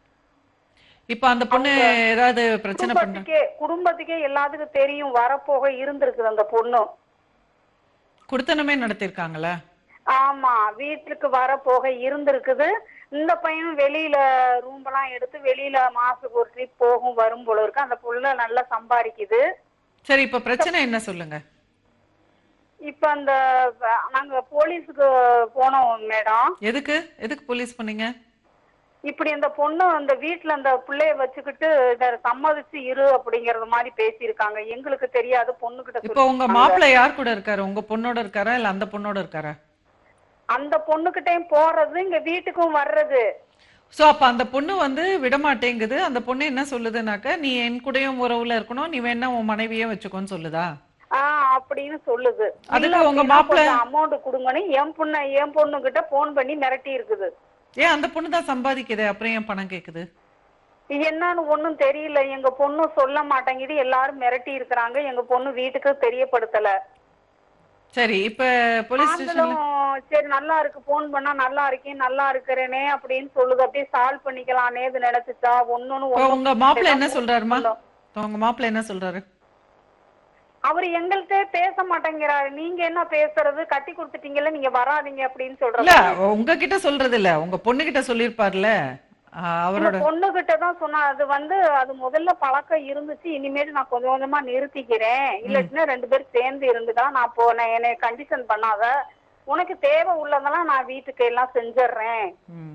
இப்ப அந்த பொண்ணு ஏதாவது பிரச்சனை பண்ண குடும்பத்துக்கே எல்லாத்துக்கும் தெரியும். வரப்போக இருந்திருக்குது அந்த பொண்ணு. குடுத்தனமே நடத்திருக்காங்களா? ஆமா, வீட்டுக்கு வரப்போக இருந்திருக்குது. இந்த பையனும் வெளியில ரூம் எல்லாம் எடுத்து வெளியில மாசத்துக்கு ஒரு ட்ரிப் போகும் வரும் போல இருக்கு. அந்த புள்ள நல்லா சம்பாதிக்குது. சரி, இப்ப பிரச்சனை என்ன சொல்லுங்க. இப்ப அந்த நாங்க போலீஸுக்கு போனோம் மேடம். எதுக்கு போலீஸ் பண்ணீங்க? இப்படி அந்த பொண்ணு அந்த வீட்டுல அந்த பிள்ளைய வச்சுக்கிட்டு சம்மதிச்சு இரு அப்படிங்கறது மாதிரி பேசியிருக்காங்க. எங்களுக்கு தெரியாது. பொண்ணுகிட்ட. இப்ப உங்க மாப்பிள்ளை யார் கூட இருக்காரு? உங்க பொண்ணோட இருக்காரா இல்ல அந்த பொண்ணோட இருக்காரா? அந்த பொண்ணுகிட்டையும் போறது, இங்க வீட்டுக்கும் வர்றது. சோ அப்ப அந்த பொண்ணு வந்து விடமாட்டேங்குது. அந்த பொண்ணு என்ன சொல்லுதுனாக்க, நீ என் கூடயும் உறவுல இருக்கணும், நீ வேணா உன் மனைவியே வச்சுக்கோன்னு சொல்லுதா? அப்படின்னு சொல்லுது. அதுக்கு உங்க மாப்பிள்ளை அமௌண்ட் கொடுங்கன்னு என் பொண்ணு கிட்ட போன் பண்ணி மிரட்டி இருக்குது. ஏன் அந்த பொண்ணு தான் சம்பாதிக்குது, அப்புறம் ஏன் பணம் கேக்குது? என்னன்னு ஒண்ணும் தெரியல. எங்க பொண்ணு சொல்ல மாட்டேங்குது. எல்லாரும் மிரட்டி இருக்கிறாங்க. எங்க பொண்ணு வீட்டுக்கு தெரியப்படுத்தல. சரி, இப்ப போலீஸ் ஸ்டேஷன்ல சரி நல்லா இருக்கு, போன் பண்ணா நல்லா இருக்கேன், நல்லா இருக்கிறேனே அப்படின்னு சொல்லுது. அப்படியே சால்வ் பண்ணிக்கலாம்னு நினைச்சுச்சா? உங்க மாப்பிள்ளை என்ன சொல்றாருமா? உங்க மாப்பிள்ளை என்ன சொல்றாரு? அவரு எங்கள்கிட்ட பேச மாட்டேங்கிறாரு. நீங்க என்ன பேசுறது? கட்டி கொடுத்துட்டீங்கல்ல, நீங்க வராதீங்க அப்படின்னு சொல்றாரு. இல்ல, உங்ககிட்ட சொல்றது இல்ல, உங்க பொண்ணு கிட்ட சொல்லிருப்பார்ல. அவரோட பொண்ணு கிட்ட தான் சொன்னா. அது முதல்ல பழக்கம் இருந்துச்சு. இனிமேல் நான் கொஞ்சம் கொஞ்சமா நிறுத்திக்கிறேன். இல்லாட்டினா 2 பேரும் சேர்ந்து இருந்துட்டா நான் போனேன். என்னை கண்டிஷன் பண்ணாத. உனக்கு தேவை உள்ளதெல்லாம் நான் வீட்டுக்கு எல்லாம் செஞ்சிடறேன்.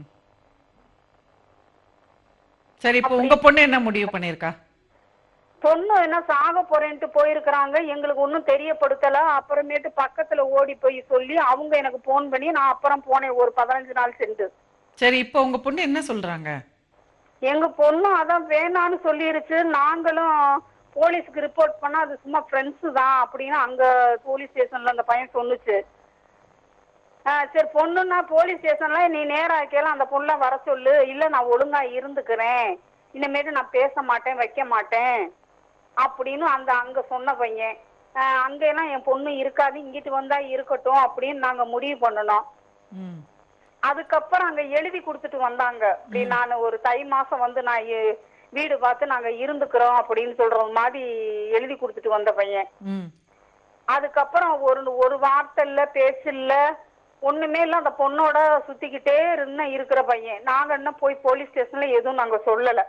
சரி, இப்ப உங்க பொண்ணு என்ன முடிவு பண்ணிருக்கா? பொண்ணு என்ன சாக போறேன்ட்டு போயிருக்கிறாங்க. எங்களுக்கு ஒன்னும் தெரியப்படுத்தல. அப்புறமேட்டு பக்கத்துல ஓடி போய் சொல்லி அவங்க எனக்கு போன் பண்ணி நான் அப்புறம் போனேன் ஒரு 15 நாள் சென்று. சரி, இப்ப உங்க பொண்ணு என்ன சொல்றாங்க? எங்க பொண்ணு அதான் வேணான்னு சொல்லிருச்சு. நாங்களும் போலீஸ்க்கு ரிப்போர்ட் பண்ணா அது சும்மா ஃப்ரெண்ட்ஸ் தான் அப்படின்னு அங்க போலீஸ் ஸ்டேஷன்ல அந்த பையன் சொன்னுச்சு. சரி, பொண்ணுன்னா போலீஸ் ஸ்டேஷன்ல நீ நேரா கேள அந்த பொண்ண வர சொல்லு. இல்ல நான் ஒழுங்கா இருந்துக்கிறேன், இனிமேட்டு நான் பேச மாட்டேன் வைக்க மாட்டேன் அப்படின்னு அங்க சொன்ன பையன். அங்க எல்லாம் என் பொண்ணு இருக்காது, இங்கிட்டு வந்தா இருக்கட்டும் அப்படின்னு நாங்க முடிவு பண்ணணும். அதுக்கப்புறம் அங்க எழுதி கொடுத்துட்டு வந்தாங்க. அப்படி நான் ஒரு தை மாசம் வந்து நான் வீடு பார்த்து நாங்க இருந்துக்கிறோம் அப்படின்னு சொல்ற மாதிரி எழுதி கொடுத்துட்டு வந்த பையன். அதுக்கப்புறம் ஒரு வார்த்தை இல்ல, பேச்சு இல்ல, ஒண்ணுமே இல்ல. அந்த பொண்ணோட சுத்திக்கிட்டே இருக்கிற பையன். நாங்க என்ன போய் போலீஸ் ஸ்டேஷன்ல எதுவும் நாங்க சொல்லல.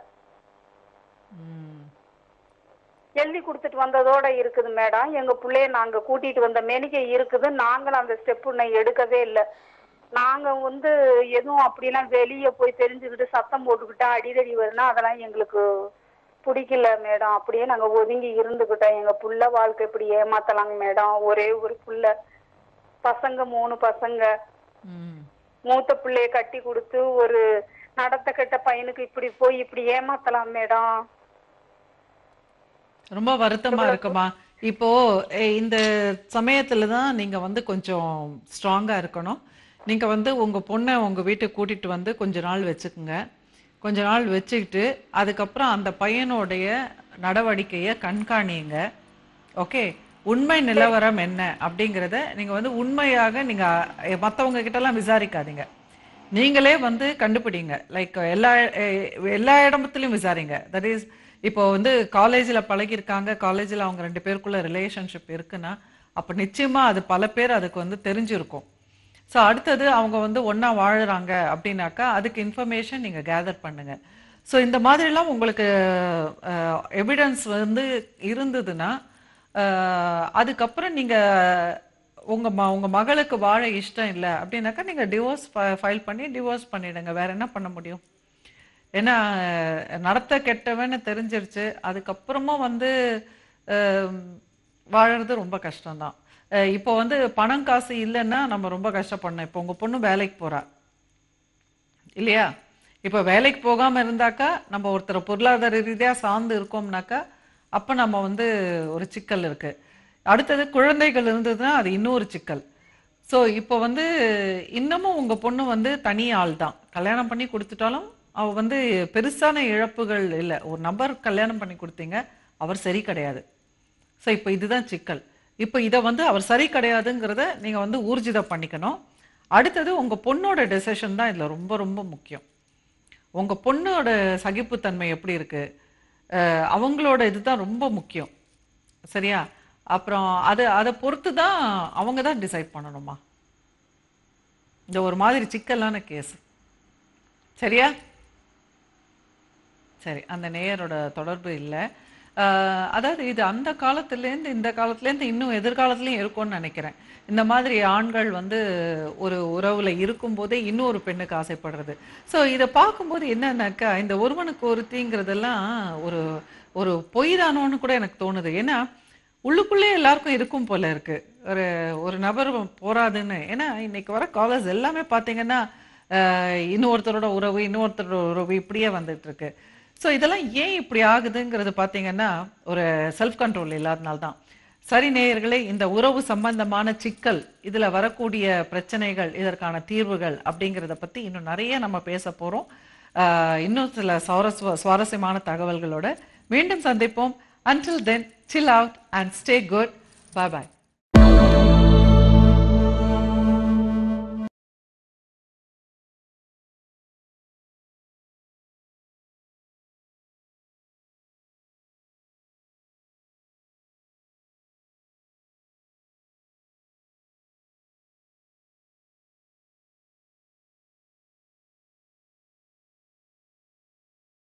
எழுதி கொடுத்துட்டு வந்ததோட இருக்குது மேடம். எங்க பிள்ளைய நாங்க கூட்டிட்டு வந்த மெனிக்கை இருக்குது. நாங்களும் அந்த ஸ்டெப் எடுக்கவே இல்லை. நாங்க வந்து எதுவும் அப்படிலாம் வெளியே போய் தெரிஞ்சுக்கிட்டு சத்தம் போட்டுக்கிட்டா அடிதடி வருதுன்னா அதெல்லாம் எங்களுக்கு பிடிக்கல மேடம். அப்படியே நாங்க ஒதுங்கி இருந்துக்கிட்டோம். எங்க புள்ள வாழ்க்கை இப்படி ஏமாத்தலாங்க மேடம். ஒரே ஒரு புள்ள, பசங்க 3 பசங்க. மூத்த பிள்ளைய கட்டி கொடுத்து ஒரு நடத்த கெட்ட பையனுக்கு இப்படி போய் இப்படி ஏமாத்தலாம் மேடம். ரொம்ப வருத்தமா இருக்குமா? இப்போ இந்த சமயத்துல தான் நீங்க வந்து கொஞ்சம் ஸ்ட்ராங்கா இருக்கணும். நீங்க வந்து உங்க பொண்ணை உங்க வீட்டுக்கு கூட்டிட்டு வந்து கொஞ்ச நாள் வச்சுக்குங்க. கொஞ்ச நாள் வச்சுக்கிட்டு அதுக்கப்புறம் அந்த பையனுடைய நடவடிக்கையை கண்காணிங்க. ஓகே, உண்மை நிலவரம் என்ன அப்படிங்கிறத நீங்க வந்து உண்மையாக நீங்க மற்றவங்க கிட்ட எல்லாம் விசாரிக்காதீங்க. நீங்களே வந்து கண்டுபிடிங்க. லைக் எல்லா இடத்துலையும் விசாரிங்க. தட் இஸ் இப்போ வந்து காலேஜில் பழகியிருக்காங்க, காலேஜில் அவங்க 2 பேருக்குள்ள ரிலேஷன்ஷிப் இருக்குன்னா அப்போ நிச்சயமா அது பல பேர் அதுக்கு வந்து தெரிஞ்சிருக்கும். ஸோ அடுத்தது அவங்க வந்து ஒன்றா வாழுறாங்க அப்படின்னாக்கா அதுக்கு இன்ஃபர்மேஷன் நீங்கள் கேதர் பண்ணுங்க. ஸோ இந்த மாதிரிலாம் உங்களுக்கு எவிடன்ஸ் வந்து இருந்ததுன்னா அதுக்கப்புறம் நீங்கள் உங்கள் மகளுக்கு வாழ இஷ்டம் இல்லை அப்படின்னாக்கா நீங்கள் டிவோர்ஸ் ஃபைல் பண்ணி டிவோர்ஸ் பண்ணிடுங்க. வேற என்ன பண்ண முடியும்? ஏன்னா நடத்த கெட்டவன்னு தெரிஞ்சிருச்சு, அதுக்கப்புறமா வந்து வாழறது ரொம்ப கஷ்டம்தான். இப்போ வந்து பணம் காசு இல்லைன்னா நம்ம ரொம்ப கஷ்டப்படணும். இப்போ உங்க பொண்ணு வேலைக்கு போறா இல்லையா? இப்போ வேலைக்கு போகாம இருந்தாக்கா நம்ம ஒருத்தர் பொருளாதார ரீதியா சார்ந்து இருக்கோம்னாக்கா அப்ப நம்ம வந்து ஒரு சிக்கல் இருக்கு. அடுத்தது குழந்தைகள் இருந்ததுன்னா அது இன்னொரு சிக்கல். ஸோ இப்போ வந்து இன்னமும் உங்க பொண்ணு வந்து தனி ஆள் தான். கல்யாணம் பண்ணி கொடுத்துட்டாலும் அவ வந்து பெருசான இழப்புகள் இல்லை. ஒரு நபர் கல்யாணம் பண்ணி கொடுத்தீங்க, அவர் சரி கிடையாது. ஸோ இப்போ இதுதான் சிக்கல். இப்போ இதை வந்து அவர் சரி கிடையாதுங்கிறத நீங்க வந்து ஊர்ஜிதம் பண்ணிக்கணும். அடுத்தது உங்க பொண்ணோட டெசிஷன் தான் இதுல ரொம்ப ரொம்ப முக்கியம். உங்க பொண்ணோட சகிப்புத்தன்மை எப்படி இருக்கு, அவங்களோட இதுதான் ரொம்ப முக்கியம். சரியா? அப்புறம் அதை பொறுத்து தான் அவங்க தான் டிசைட் பண்ணணுமா. இந்த ஒரு மாதிரி சிக்கலான கேஸ். சரியா? சரி, அந்த நேயரோட தொடர்பு இல்லை. அதாவது இது அந்த காலத்துலேருந்து இந்த காலத்துலேருந்து இன்னும் எதிர்காலத்துலேயும் இருக்கும்னு நினைக்கிறேன். இந்த மாதிரி ஆண்கள் வந்து ஒரு உறவுல இருக்கும்போதே இன்னொரு பெண்ணுக்கு ஆசைப்படுறது. ஸோ இதை பார்க்கும்போது என்னன்னாக்கா இந்த ஒருவனுக்கு ஒருத்திங்கிறதெல்லாம் ஒரு ஒரு பொய் தானோன்னு கூட எனக்கு தோணுது. ஏன்னா உள்ளுக்குள்ளே எல்லாருக்கும் இருக்கும் போல இருக்கு. ஒரு ஒரு நபர் போராதுன்னு. ஏன்னா இன்னைக்கு வர காலர்ஸ் எல்லாமே பார்த்தீங்கன்னா இன்னொருத்தரோட உறவு இன்னொருத்தரோட உறவு இப்படியே வந்துட்டு இருக்கு. ஸோ இதெல்லாம் ஏன் இப்படி ஆகுதுங்கிறது பார்த்தீங்கன்னா ஒரு செல்ஃப் கண்ட்ரோல் இல்லாதனால தான். சரி நேயர்களே, இந்த உறவு சம்பந்தமான சிக்கல், இதுல வரக்கூடிய பிரச்சனைகள், இதற்கான தீர்வுகள் அப்படிங்கிறத பத்தி இன்னும் நிறைய நம்ம பேச போறோம். இன்னும் சில சுவாரஸ்யமான தகவல்களோட மீண்டும் சந்திப்போம். Until then, chill out and stay good. Bye bye.